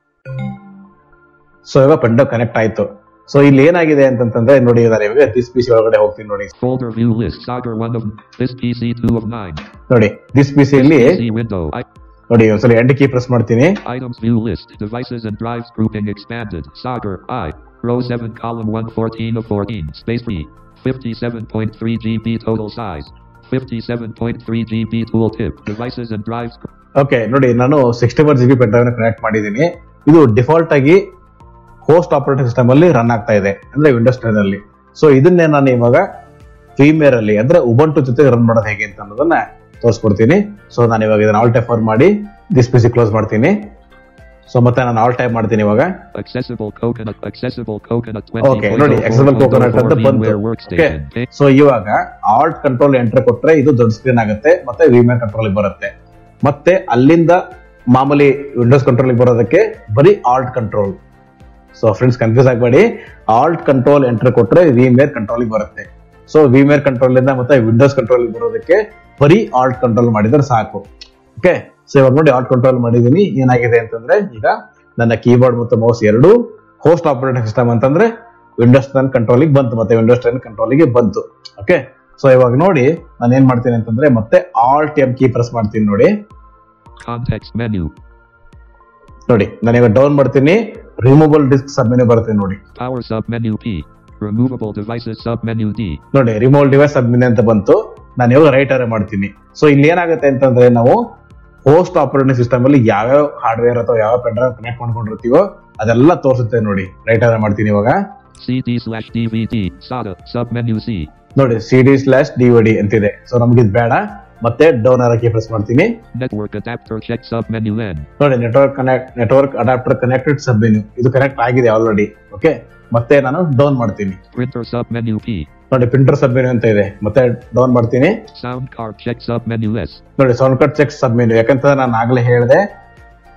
[SPEAKER 5] ಸೊ ಇವಾಗ ಪೆನ್ ಡ್ರೈವ್ ಕನೆಕ್ಟ್ ಆಯ್ತು. ಸೊ ಇಲ್ಲಿ ಏನಾಗಿದೆ ಅಂತಂದ್ರೆ ನೋಡಿ, ನಾನು ಇವಾಗ ದಿಸ್ ಪಿ ಸಿ ಒಳಗಡೆ ಹೋಗ್ತೀನಿ. ನೋಡಿ
[SPEAKER 3] Folder view list. Sagar one of this P C two of nine.
[SPEAKER 5] ನೋಡಿ ದಿಸ್ ಪಿ ಸಿ ಇಲ್ಲಿ
[SPEAKER 3] P C window. I,
[SPEAKER 5] ನೋಡಿ ಒಂದ್ಸಲ ಎಂಡ್ ಕೀ ಪ್ರೆಸ್ ಮಾಡ್ತೀನಿ.
[SPEAKER 3] items view list. Devices and drives grouping expanded. Sagar I. Row seven column one fourteen of fourteen. Space B. fifty-seven point three G B total size. fifty-seven point three G B tooltip. Devices and drives.
[SPEAKER 5] Okay, ನೋಡಿ ನಾನು sixty four G B pen drive ನ connect ಮಾಡಿದ್ದೀನಿ. ಇದು default ಆಗಿ host operating system ಅಲ್ಲಿ run ಆಗ್ತಾ ಇದೆ ಅಂದ್ರೆ ವಿಂಡೋಸ್ ಟೆನ್ ಅಲ್ಲಿ. ಸೊ ಇದನ್ನೇ ನಾನು ಇವಾಗ ಪ್ರೀಮಿಯರ್ ಅಲ್ಲಿ ಅಂದ್ರೆ ಉಬಂಟು ಜೊತೆ ರನ್ ಮಾಡೋದು ಹೇಗೆ ಅಂತ ಅನ್ನೋದನ್ನ ತೋರಿಸ್ಕೊಡ್ತೀನಿ. ಸೊ ನಾನು ಇವಾಗ ಇದನ್ನ ಆಲ್ ಟೈಪ್ ಮಾಡಿ ದಿಸ್ ಪಿ ಸಿ ಕ್ಲೋಸ್ ಮಾಡ್ತೀನಿ. ಸೊ ಮತ್ತೆ ನಾನು ಆಲ್ ಟೈಪ್ ಮಾಡ್ತೀನಿ ಇವಾಗ.
[SPEAKER 3] Accessible Coconut. Accessible Coconut.
[SPEAKER 5] Okay, ನೋಡಿ accessible Coconut ಅಂತ ಬಂತು. ಓಕೆ, ಸೊ ಇವಾಗ ಆಲ್ಟ್ ಕಂಟ್ರೋಲ್ ಎಂಟರ್ ಕೊಟ್ರೆ ಇದು ದೊಡ್ಡ ಸ್ಕ್ರೀನ್ ಆಗುತ್ತೆ ಮತ್ತೆ ವಿಮೇರ್ ಕಂಟ್ರೋಲ್ ಬರುತ್ತೆ. ಮತ್ತೆ ಅಲ್ಲಿಂದ ಮಾಮೂಲಿ ವಿಂಡೋಸ್ ಕಂಟ್ರೋಲ್ ಬರೋದಕ್ಕೆ ಬರೀ alt control. So friends confuse ಆಗಬೇಡಿ, ಆಲ್ಟ್ ಕಂಟ್ರೋಲ್ ಎಂಟರ್ ಕೊಟ್ರೆ ವಿಮೇರ್ ಕಂಟ್ರೋಲ್ ಬರುತ್ತೆ. ಸೊ ವಿಮೇರ್ ಕಂಟ್ರೋಲ್ ಇಂದ ಮತ್ತೆ ವಿಂಡೋಸ್ ಕಂಟ್ರೋಲ್ ಬರೋದಕ್ಕೆ ಬರೀ ಆಲ್ಟ್ ಕಂಟ್ರೋಲ್ ಮಾಡಿದ್ರೆ ಸಾಕು. ಓಕೆ, ಸೊ ಇವಾಗ ನೋಡಿ ಆಲ್ಟ್ ಕಂಟ್ರೋಲ್ ಮಾಡಿದೀನಿ. ಏನಾಗಿದೆ ಅಂತಂದ್ರೆ ಈಗ ನನ್ನ ಕೀಬೋರ್ಡ್ ಮತ್ತು ಮೌಸ್ ಎರಡು ಹೋಸ್ಟ್ ಆಪರೇಟಿಂಗ್ ಸಿಸ್ಟಮ್ ಅಂತಂದ್ರೆ ವಿಂಡೋಸ್ ಟೆನ್ ಕಂಟ್ರೋಲಿಗೆ ಬಂತು ಮತ್ತೆ ವಿಂಡೋಸ್ ಟೆನ್ ಕಂಟ್ರೋಲಿಗೆ ಬಂತು. ಓಕೆ, ಸೊ ಇವಾಗ ನೋಡಿ ನಾನು ಏನ್ ಮಾಡ್ತೀನಿ ಅಂತಂದ್ರೆ ಮತ್ತೆ ಆಲ್ಟ್ ಎಂ ಕೀ ಪ್ರೆಸ್ ಮಾಡ್ತೀನಿ. ನೋಡಿ
[SPEAKER 3] Context menu.
[SPEAKER 5] ನೋಡಿ ನಾನು ಇವಾಗ ಡೌನ್ ಮಾಡ್ತೀನಿ, ರಿಮೂವಬಲ್ ಡಿಸ್ಕ್ ಸಬ್ ಮೆನು ಬರುತ್ತೆ. ನೋಡಿ
[SPEAKER 3] Power sub menu P. Removable devices sub menu D.
[SPEAKER 5] ನೋಡಿ ರಿಮೂವಲ್ ಡಿವೈಸ್ ಸಬ್ ಮೆನು ಅಂತ ಬಂತು. ನಾನು ಇವಾಗ ರೈಟ್ ಅರೆ ಮಾಡ್ತೀನಿ. ಸೊ ಇಲ್ಲಿ ಏನಾಗುತ್ತೆ ಅಂತಂದ್ರೆ ನಾವು ಹೋಸ್ಟ್ ಆಪರೇಟಿಂಗ್ ಸಿಸ್ಟಮ್ ಅಲ್ಲಿ ಯಾವ್ಯಾವ ಹಾರ್ಡ್ವೇರ್ ಅಥವಾ ಯಾವ ಪೆನ್ ಡ್ರೈವ್ ಕನೆಕ್ಟ್ ಮಾಡ್ಕೊಂಡಿರ್ತೀವೋ ಅದೆಲ್ಲ ತೋರಿಸುತ್ತೆ. ನೋಡಿ ರೈಟ್ ಅರೆ ಮಾಡ್ತೀನಿ ಇವಾಗ.
[SPEAKER 3] C D slash D V D. SATA sub menu C.
[SPEAKER 5] ನೋಡಿ C D slash D V D ಅಂತಿದೆ. ಸೊ ನಮ್ಗೆ ಇದು ಬೇಡ, ಮತ್ತೆ ಡೌನ್ ಅರೆ ಕೀ ಪ್ರೆಸ್ ಮಾಡ್ತೀನಿ.
[SPEAKER 3] Network adapter check sub menu N.
[SPEAKER 5] ನೋಡಿ network connect network adapter connected sub menu ಇದು connect ಆಗಿದೆ ಆಲ್ರೆಡಿ. ಓಕೆ, ಮತ್ತೆ ನಾನು ಡೌನ್ ಮಾಡ್ತೀನಿ.
[SPEAKER 3] Printer sub menu P.
[SPEAKER 5] ನೋಡಿ ಪ್ರಿಂಟರ್ ಸಬ್ ಮೆನು ಅಂತ ಇದೆ, ಮತ್ತೆ ಡೌನ್ ಮಾಡ್ತೀನಿ.
[SPEAKER 3] Sound card check sub menu S.
[SPEAKER 5] ನೋಡಿ sound card check sub menu, ಯಾಕಂತಂದ್ರೆ ನಾನು ಆಗ್ಲೇ ಹೇಳಿದೆ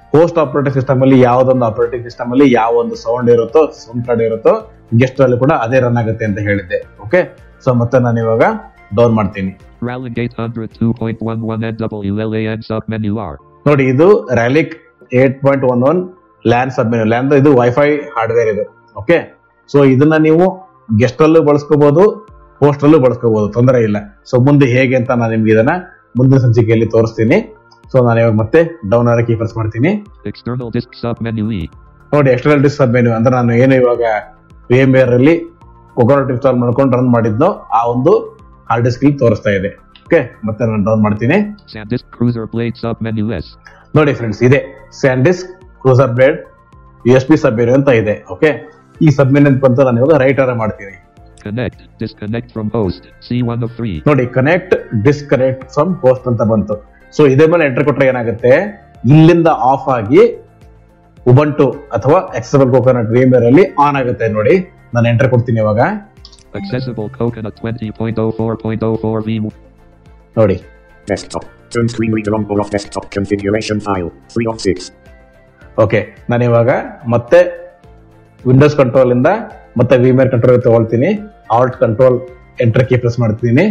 [SPEAKER 5] ಹೋಸ್ಟ್ ಆಪರೇಟಿಂಗ್ ಸಿಸ್ಟಮ್ ಅಲ್ಲಿ ಯಾವ್ದೊಂದು ಆಪರೇಟಿಂಗ್ ಸಿಸ್ಟಮ್ ಅಲ್ಲಿ ಯಾವ ಒಂದು ಸೌಂಡ್ ಇರುತ್ತೋ ಸೌಂಡ್ ಕಾರ್ಡ್ ಇರುತ್ತೋ ಗೆಸ್ಟ್ ಅಲ್ಲಿ ಕೂಡ ಅದೇ ರನ್ ಆಗುತ್ತೆ ಅಂತ ಹೇಳಿದ್ದೆ. ಓಕೆ, ಸೊ ಮತ್ತೆ ನಾನು ಇವಾಗ ಡೌನ್ ಮಾಡ್ತೀನಿ.
[SPEAKER 3] Ralink eight oh two point one one N W L A N sub menu R.
[SPEAKER 5] ನೋಡಿ, ಇದು Ralink eight point one one LAN sub menu. LAN ಇದು ವೈಫೈ ಹಾರ್ಡ್ವೇರ್ ಇದು. ಓಕೆ, ಸೊ ಇದನ್ನ ನೀವು ಗೆಸ್ಟ್ ಅಲ್ಲೂ ಬಳಸ್ಕೋಬಹುದು, ಹೋಸ್ಟ್ ಅಲ್ಲೂ ಬಳಸ್ಕೋಬಹುದು, ತೊಂದರೆ ಇಲ್ಲ. ಸೊ ಮುಂದೆ ಹೇಗೆ ಅಂತ ನಾನು ನಿಮ್ಗೆ ಇದನ್ನ ಮುಂದಿನ ಸಂಚಿಕೆಯಲ್ಲಿ ತೋರಿಸ್ತೀನಿ. ಸೊ ನಾನು ಇವಾಗ ಮತ್ತೆ ಡೌನ್ ಆರ್ ಕೀ ಪ್ರೆಸ್ ಮಾಡ್ತೀನಿ.
[SPEAKER 3] External disk sub menu E.
[SPEAKER 5] ನೋಡಿ, ಎಕ್ಸ್ಟರ್ನಲ್ ಡಿಸ್ಕ್ ಸಬ್ ಮೆನು ಅಂದ್ರೆ ನಾನು ಏನು ಇವಾಗ ವಿ ಎಂ ವೇರ್ ಅಲ್ಲಿ ಕೊಕೊನಟ್ ಇನ್ಸ್ಟಾಲ್ ಮಾಡ್ಕೊಂಡು ರನ್ ಮಾಡಿದ್ನೋ ಆ ಒಂದು ಹಾರ್ಡ್ ಡಿಸ್ಕ್ ಇಲ್ಲಿ ತೋರಿಸ್ತಾ ಇದೆ. ಓಕೆ, ಮತ್ತೆ ನಾನು ಡೌನ್ ಮಾಡ್ತೀನಿ.
[SPEAKER 3] SanDisk Cruiser Blade sub menu S.
[SPEAKER 5] ನೋಡಿ ಫ್ರೆಂಡ್ಸ್, ಇದೆ SanDisk Cruiser Blade U S B sub menu ಅಂತ ಇದೆ. ಓಕೆ, ಈ ಸಬ್ ಮೆನು ಬಂತು, ನಾನು ಇವಾಗ ರೈಟ್ ಆರ್ ಮಾಡ್ತೀನಿ.
[SPEAKER 3] Connect disconnect from host C one of three.
[SPEAKER 5] ನೋಡಿ, ಕನೆಕ್ಟ್ ಡಿಸ್ಕನೆಕ್ಟ್ ಫ್ರಮ್ ಹೋಸ್ಟ್ ಅಂತ ಬಂತು. ಸೊ ಇದೇ ಮೇಲೆ ಎಂಟರ್ ಕೊಟ್ರೆ ಏನಾಗುತ್ತೆ, ಇಲ್ಲಿಂದ ಆಫ್ ಆಗಿ ಉಬಂಟು ಅಥವಾ ಎಕ್ಸೆಸಬಲ್ ಕೋಕೋನಟ್ ವಿಎಂವೇರ್ ಅಲ್ಲಿ ಆನ್ ಆಗುತ್ತೆ. ನೋಡಿ, ನಾನು ಎಂಟರ್ ಕೊಡ್ತೀನಿ ಇವಾಗ.
[SPEAKER 3] Accessible Coconut twenty point oh four point oh four V.
[SPEAKER 5] ನೋಡಿ,
[SPEAKER 4] Desktop. Turn screen reader on or off desktop configuration file. three of six.
[SPEAKER 5] Okay, ನಾನು ಇವಾಗ ಮತ್ತೆ ವಿಂಡೋಸ್ ಕಂಟ್ರೋಲ್ ಇಂದ ಮತ್ತೆ ವಿಎಂವೇರ್ ಕಂಟ್ರೋಲ್ ತಗೊಳ್ತೀನಿ. Alt control enter key press ಮಾಡ್ತೀನಿ.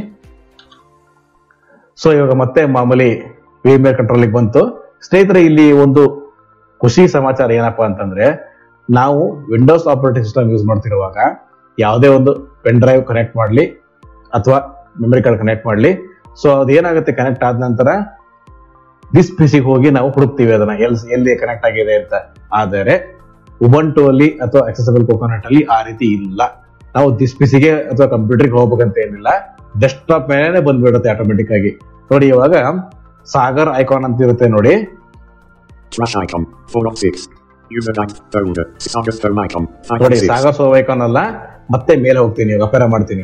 [SPEAKER 5] So ಇವಾಗ ಮತ್ತೆ ಮಾಮೂಲಿ ವಿಎಂವೇರ್ ಕಂಟ್ರೋಲ್ ಬಂತು. ಸ್ನೇಹಿತರೆ, ಇಲ್ಲಿ ಒಂದು ಖುಷಿ ಸಮಾಚಾರ ಏನಪ್ಪಾ ಅಂತಂದ್ರೆ, ನಾವು ವಿಂಡೋಸ್ ಆಪರೇಟಿಂಗ್ ಸಿಸ್ಟಮ್ ಯೂಸ್ ಮಾಡ್ತಿರುವಾಗ ಯಾವುದೇ ಒಂದು ಪೆನ್ ಡ್ರೈವ್ ಕನೆಕ್ಟ್ ಮಾಡಲಿ ಅಥವಾ ಮೆಮರಿ ಕಾರ್ಡ್ ಕನೆಕ್ಟ್ ಮಾಡಲಿ, ಸೊ ಅದೇನಾಗುತ್ತೆ, ಕನೆಕ್ಟ್ ಆದ ನಂತರ ದಿಸ್ ಪಿಸಿಗೆ ಹೋಗಿ ನಾವು ಹುಡುಕ್ತೀವಿ ಅದನ್ನ ಎಲ್ಲಿ ಎಲ್ಲಿ ಕನೆಕ್ಟ್ ಆಗಿದೆ ಅಂತ. ಆದರೆ ಉಬಂಟು ಅಲ್ಲಿ ಅಥವಾ ಎಕ್ಸೆಸಬಲ್ ಕೋಕೋನಟ್ ಅಲ್ಲಿ ಆ ರೀತಿ ಇಲ್ಲ. ನಾವು ದಿಸ್ ಪಿಸಿಗೆ ಅಥವಾ ಕಂಪ್ಯೂಟರ್ಗೆ ಹೋಗ್ಬೇಕಂತ ಏನಿಲ್ಲ, ಡೆಸ್ಕ್ಟಾಪ್ ಮೇಲೆ ಬಂದ್ಬಿಡುತ್ತೆ ಆಟೋಮೆಟಿಕ್ ಆಗಿ. ನೋಡಿ, ಇವಾಗ ಸಾಗರ್ ಐಕಾನ್ ಅಂತ ಇರುತ್ತೆ ನೋಡಿ.
[SPEAKER 4] Trash icon. four of six. User guide. Folder. Sagar Stone icon. five of
[SPEAKER 5] ನೋಡಿ,
[SPEAKER 4] six.
[SPEAKER 5] ಸಾಗರ್ ಸೋ ಐಕಾನ್ ಅಲ್ಲ, ಮತ್ತೆ ಮೇಲೆ ಹೋಗ್ತೀನಿ, ಅಪೇರ ಮಾಡ್ತೀನಿ.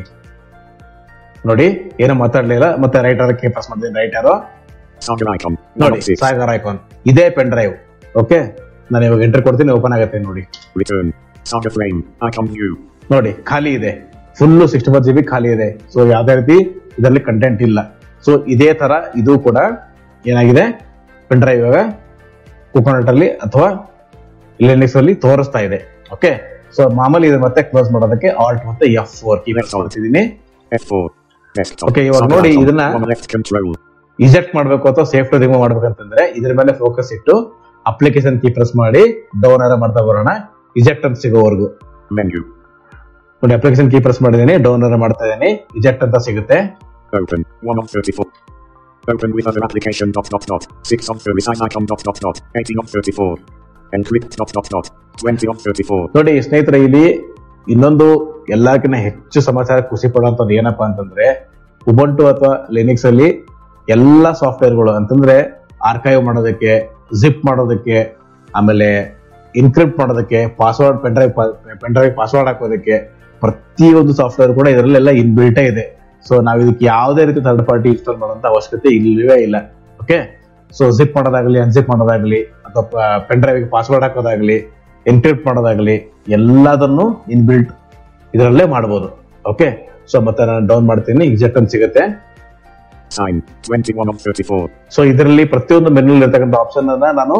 [SPEAKER 5] ನೋಡಿ, ಏನೋ ಮಾತಾಡ್ಲಿಲ್ಲ, ಮತ್ತೆ ರೈಟ್ ಆರ್ ಕೀ ಪ್ರೆಸ್ ಮಾಡ್ತೀನಿ. Right arrow
[SPEAKER 4] Sagar icon. one
[SPEAKER 5] ನೋಡಿ,
[SPEAKER 4] of six.
[SPEAKER 5] ಸಾಗರ್ ಐಕಾನ್ ಇದೇ ಪೆನ್ ಡ್ರೈವ್. ಓಕೆ, ನಾನು ಇವಾಗ ಎಂಟರ್ ಕೊಡ್ತೀನಿ, ಓಪನ್ ಆಗುತ್ತೆ. ನೋಡಿ,
[SPEAKER 4] Return. Sagar frame. Icon view.
[SPEAKER 5] ನೋಡಿ, ಖಾಲಿ ಇದೆ, full sixty four G B ಖಾಲಿ ಇದೆ. ಸೊ ಯಾವುದೇ ರೀತಿ ಇದರಲ್ಲಿ ಕಂಟೆಂಟ್ ಇಲ್ಲ. ಸೊ ಇದೇ ತರ ಇದು ಕೂಡ ಏನಾಗಿದೆ, ಪೆನ್ ಡ್ರೈವ್ ಇವಾಗ ಕೋಕೋನಟ್ ಅಲ್ಲಿ ಅಥವಾ ಲಿನಕ್ಸ್ ಅಲ್ಲಿ ತೋರಿಸ್ತಾ ಇದೆ. ಓಕೆ, ಸೊ ಮಾಮೂಲಿ ಇದು ಮತ್ತೆ ಕ್ಲೋಸ್ ಮಾಡೋದಕ್ಕೆ ಆಲ್ಟ್ ಮತ್ತೆ ಎಫ್ ಫೋರ್ ಕೀ ಪ್ರೆಸ್ ಮಾಡ್ತಿದ್ದೀನಿ.
[SPEAKER 4] F four. Desktop.
[SPEAKER 5] Okay, ಇವಾಗ
[SPEAKER 4] Sagar
[SPEAKER 5] ನೋಡಿ,
[SPEAKER 4] icon.
[SPEAKER 5] ಇದನ್ನ
[SPEAKER 4] one left control.
[SPEAKER 5] ಇಜೆಕ್ಟ್ ಮಾಡಬೇಕು ಅಥವಾ ಸೇಫ್ ಟು ರಿಮೂವ್ ಮಾಡ್ಬೇಕಂತಂದ್ರೆ ಇದ್ರ ಮೇಲೆ ಫೋಕಸ್ ಇಟ್ಟು ಅಪ್ಲಿಕೇಶನ್ ಕೀ ಪ್ರೆಸ್ ಮಾಡಿ ಡೌನ್ ಆರ ಮಾಡ್ತಾ ಬರೋಣ, ಇಜೆಕ್ಟ್ ಅಂತ ಸಿಗೋವರೆಗೂ.
[SPEAKER 4] Menu.
[SPEAKER 5] ನೋಡಿ, ಅಪ್ಲಿಕೇಶನ್ ಕೀ ಪ್ರೆಸ್ ಮಾಡಿದ್ದೀನಿ, ಡೌನ್ ಆರ ಮಾಡ್ತಾ ಇದ್ದೀನಿ, ಇಜೆಕ್ಟ್ ಅಂತ ಸಿಗುತ್ತೆ.
[SPEAKER 4] Open. one of thirty-four. Open with other application dot dot dot. six of the resize icon dot dot dot. eighteen of thirty-four. Encrypt dot dot dot. twenty of thirty-four.
[SPEAKER 5] ನೋಡಿ ಸ್ನೇಹಿತರೆ, ಇಲ್ಲಿ ಇನ್ನೊಂದು ಎಲ್ಲಕ್ಕಿಂತ ಹೆಚ್ಚು ಸಮಾಚಾರ ಖುಷಿ ಪಡುವಂಥದ್ದು ಏನಪ್ಪಾ ಅಂತಂದ್ರೆ, ಉಬಂಟು ಅಥವಾ ಲಿನಕ್ಸ್ ಅಲ್ಲಿ ಎಲ್ಲಾ ಸಾಫ್ಟ್ವೇರ್ಗಳು ಅಂತಂದ್ರೆ ಆರ್ಕೈವ್ ಮಾಡೋದಕ್ಕೆ, ಜಿಪ್ ಮಾಡೋದಕ್ಕೆ, ಆಮೇಲೆ ಇನ್ಕ್ರಿಪ್ಟ್ ಮಾಡೋದಕ್ಕೆ, password pen drive pen drive password ಹಾಕೋದಕ್ಕೆ, ಪ್ರತಿಯೊಂದು ಸಾಫ್ಟ್ವೇರ್ ಕೂಡ ಇದರಲ್ಲೆಲ್ಲ ಇನ್ಬಿಲ್ಟೇ ಇದೆ. ಸೊ ನಾವು ಇದಕ್ಕೆ ಯಾವುದೇ ರೀತಿ ಥರ್ಡ್ ಪಾರ್ಟಿ ಇನ್ಸ್ಟಾಲ್ ಮಾಡುವಂತ ಅವಶ್ಯಕತೆ ಇಲ್ಲವೇ ಇಲ್ಲ. ಓಕೆ, ಸೊ ಜಿಪ್ ಮಾಡೋದಾಗ್ಲಿ, ಅನ್ಜಿಪ್ ಮಾಡೋದಾಗ್ಲಿ, ಅಥವಾ ಪೆನ್ ಡ್ರೈವ್ಗೆ ಪಾಸ್ವರ್ಡ್ ಹಾಕೋದಾಗ್ಲಿ, ಎನ್ಕ್ರಿಪ್ಟ್ ಮಾಡೋದಾಗ್ಲಿ, ಎಲ್ಲದನ್ನು ಇನ್ಬಿಲ್ಟ್ ಇದರಲ್ಲೇ ಮಾಡಬಹುದು. ಓಕೆ, ಸೊ ಮತ್ತೆ ನಾನು ಡೌನ್ ಮಾಡ್ತೀನಿ, ಇಜೆಕ್ಟ್ ಅಂತ ಸಿಗುತ್ತೆ.
[SPEAKER 4] Sign. twenty-one of thirty-four.
[SPEAKER 5] So ಇದರಲ್ಲಿ ಪ್ರತಿಯೊಂದು ಮೆನು ಇರ್ತಕ್ಕಂಥ ಆಪ್ಷನ್ ಅನ್ನ ನಾನು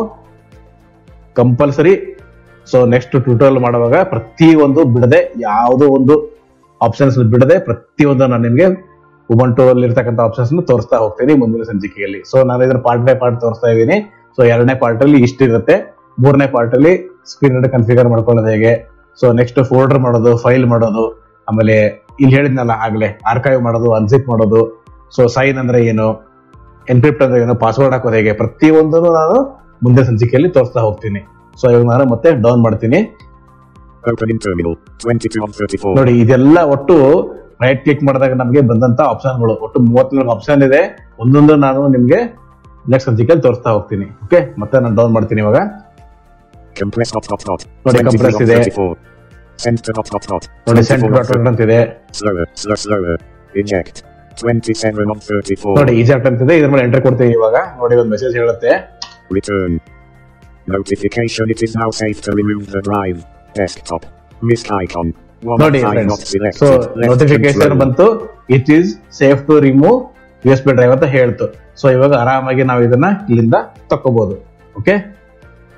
[SPEAKER 5] ಕಂಪಲ್ಸರಿ ಸೊ ನೆಕ್ಸ್ಟ್ ಟ್ಯೂಟೋರಿಯಲ್ ಮಾಡುವಾಗ ಪ್ರತಿ ಒಂದು ಬಿಡದೆ, ಯಾವುದೋ ಒಂದು ಆಪ್ಷನ್ಸ್ ಬಿಡದೆ ಪ್ರತಿಯೊಂದು ನಾನು ನಿಮಗೆ ಉಬಂಟು ಅಲ್ಲಿ ಇರ್ತಕ್ಕಂಥ ಆಪ್ಷನ್ಸ್ ತೋರಿಸ್ತಾ ಹೋಗ್ತೀನಿ ಮುಂದಿನ ಸಂಚಿಕೆಯಲ್ಲಿ. ಸೊ ನಾನು ಇದನ್ನ ಪಾರ್ಟ್ ಬೈ ಪಾರ್ಟ್ ತೋರಿಸ್ತಾ ಇದ್ದೀನಿ. ಸೊ ಎರಡನೇ ಪಾರ್ಟ್ ಅಲ್ಲಿ ಇಷ್ಟಿರುತ್ತೆ, ಮೂರನೇ ಪಾರ್ಟ್ ಅಲ್ಲಿ ಸ್ಕ್ರೀನ್ ಕನ್ಫಿಗರ್ ಮಾಡ್ಕೊಳ್ಳೋದು ಹೇಗೆ, ಸೊ ನೆಕ್ಸ್ಟ್ ಫೋಲ್ಡರ್ ಮಾಡೋದು, ಫೈಲ್ ಮಾಡೋದು, ಆಮೇಲೆ ಇಲ್ಲಿ ಹೇಳಿದ್ನಲ್ಲ ಆಗ್ಲೇ ಆರ್ಕೈವ್ ಮಾಡೋದು, ಅನ್ಸಿಪ್ ಮಾಡೋದು, ಸೊ ಸೈನ್ ಅಂದ್ರೆ ಏನು, ಎನ್ಕ್ರಿಪ್ಟ್ ಅಂದ್ರೆ ಏನು, ಪಾಸ್ವರ್ಡ್ ಹಾಕೋದು ಹೇಗೆ, ಪ್ರತಿಯೊಂದನ್ನು ನಾನು ಮುಂದೆ ಸಂಚಿಕೆಯಲ್ಲಿ ತೋರಿಸ್ತಾ ಹೋಗ್ತೀನಿ. ಸೊ ಇವಾಗ ನಾನು ಮತ್ತೆ ಡೌನ್ ಮಾಡ್ತೀನಿ.
[SPEAKER 4] Open in terminal. twenty-two of thirty-four.
[SPEAKER 5] ನೋಡಿ, ಇದೆಲ್ಲ ಒಟ್ಟು ರೈಟ್ ಕ್ಲಿಕ್ ಮಾಡಿದಾಗ ನಮಗೆ ಬಂದಂತ ಆಪ್ಷನ್ಗಳು ಒಟ್ಟು ಮೂವತ್ನಾಲ್ಕು ಆಪ್ಷನ್ ಇದೆ. ಒಂದೊಂದು ನಾನು ನಿಮ್ಗೆ ನೆಕ್ಸ್ಟ್ ಸಂಚಿಕೆಯಲ್ಲಿ ತೋರಿಸ್ತಾ ಹೋಗ್ತೀನಿ. ಓಕೆ, ಮತ್ತೆ ನಾನು ಡೌನ್ ಮಾಡ್ತೀನಿ ಇವಾಗ.
[SPEAKER 4] Compress dot dot dot.
[SPEAKER 5] ನೋಡಿ, ಕಂಪ್ರೆಸ್ ಇದೆ.
[SPEAKER 4] Center dot dot dot.
[SPEAKER 5] ನೋಡಿ, ಸೆಂಟರ್ ಡಾಟ್ ಡಾಟ್ ಅಂತಿದೆ.
[SPEAKER 4] Slower, slower, slower. Eject. twenty-seven of thirty-four.
[SPEAKER 5] ನೋಡಿ, ಇಜೆಕ್ಟ್ ಅಂತಿದೆ. ಇದ್ರ ಮೇಲೆ ಎಂಟರ್ ಕೊಡ್ತೀನಿ ಇವಾಗ. ನೋಡಿ, ಒಂದು ಮೆಸೇಜ್ ಹೇಳುತ್ತೆ.
[SPEAKER 4] Return. Notification: it is now safe to remove the drive. Desktop. Missed icon. One
[SPEAKER 5] ನೋಡಿ
[SPEAKER 4] of five not
[SPEAKER 5] friends,
[SPEAKER 4] selected.
[SPEAKER 5] So
[SPEAKER 4] Left
[SPEAKER 5] notification
[SPEAKER 4] control.
[SPEAKER 5] ಬಂತು, it is safe to remove U S B drive ಅಂತ ಹೇಳ್ತು. So ಇವಾಗ ಆರಾಮಾಗಿ ನಾವು ಇದನ್ನ ಇಲ್ಲಿಂದ ತಕ್ಕೋಬಹುದು. Okay,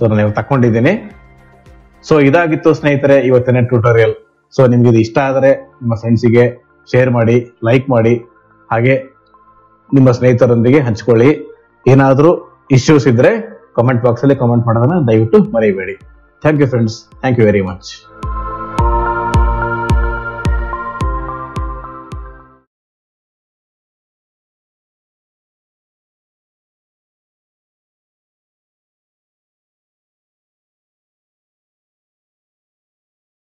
[SPEAKER 5] so ನಾನು ತಕೊಂಡಿದ್ದೀನಿ. ಸೊ ಇದಾಗಿತ್ತು ಸ್ನೇಹಿತರೆ ಇವತ್ತಿನ ಟ್ಯೂಟೋರಿಯಲ್. ಸೊ ನಿಮ್ಗೆ ಇದು ಇಷ್ಟ ಆದರೆ ನಿಮ್ಮ ಫ್ರೆಂಡ್ಸಿಗೆ ಶೇರ್ ಮಾಡಿ, ಲೈಕ್ ಮಾಡಿ, ಹಾಗೆ ನಿಮ್ಮ ಸ್ನೇಹಿತರೊಂದಿಗೆ ಹಂಚ್ಕೊಳ್ಳಿ. ಏನಾದರೂ ಇಶ್ಯೂಸ್ ಇದ್ರೆ ಕಮೆಂಟ್ ಬಾಕ್ಸ್ ಅಲ್ಲಿ ಕಮೆಂಟ್ ಮಾಡೋದನ್ನ ದಯವಿಟ್ಟು ಮರೆಯಬೇಡಿ. Thank you friends, thank you very much.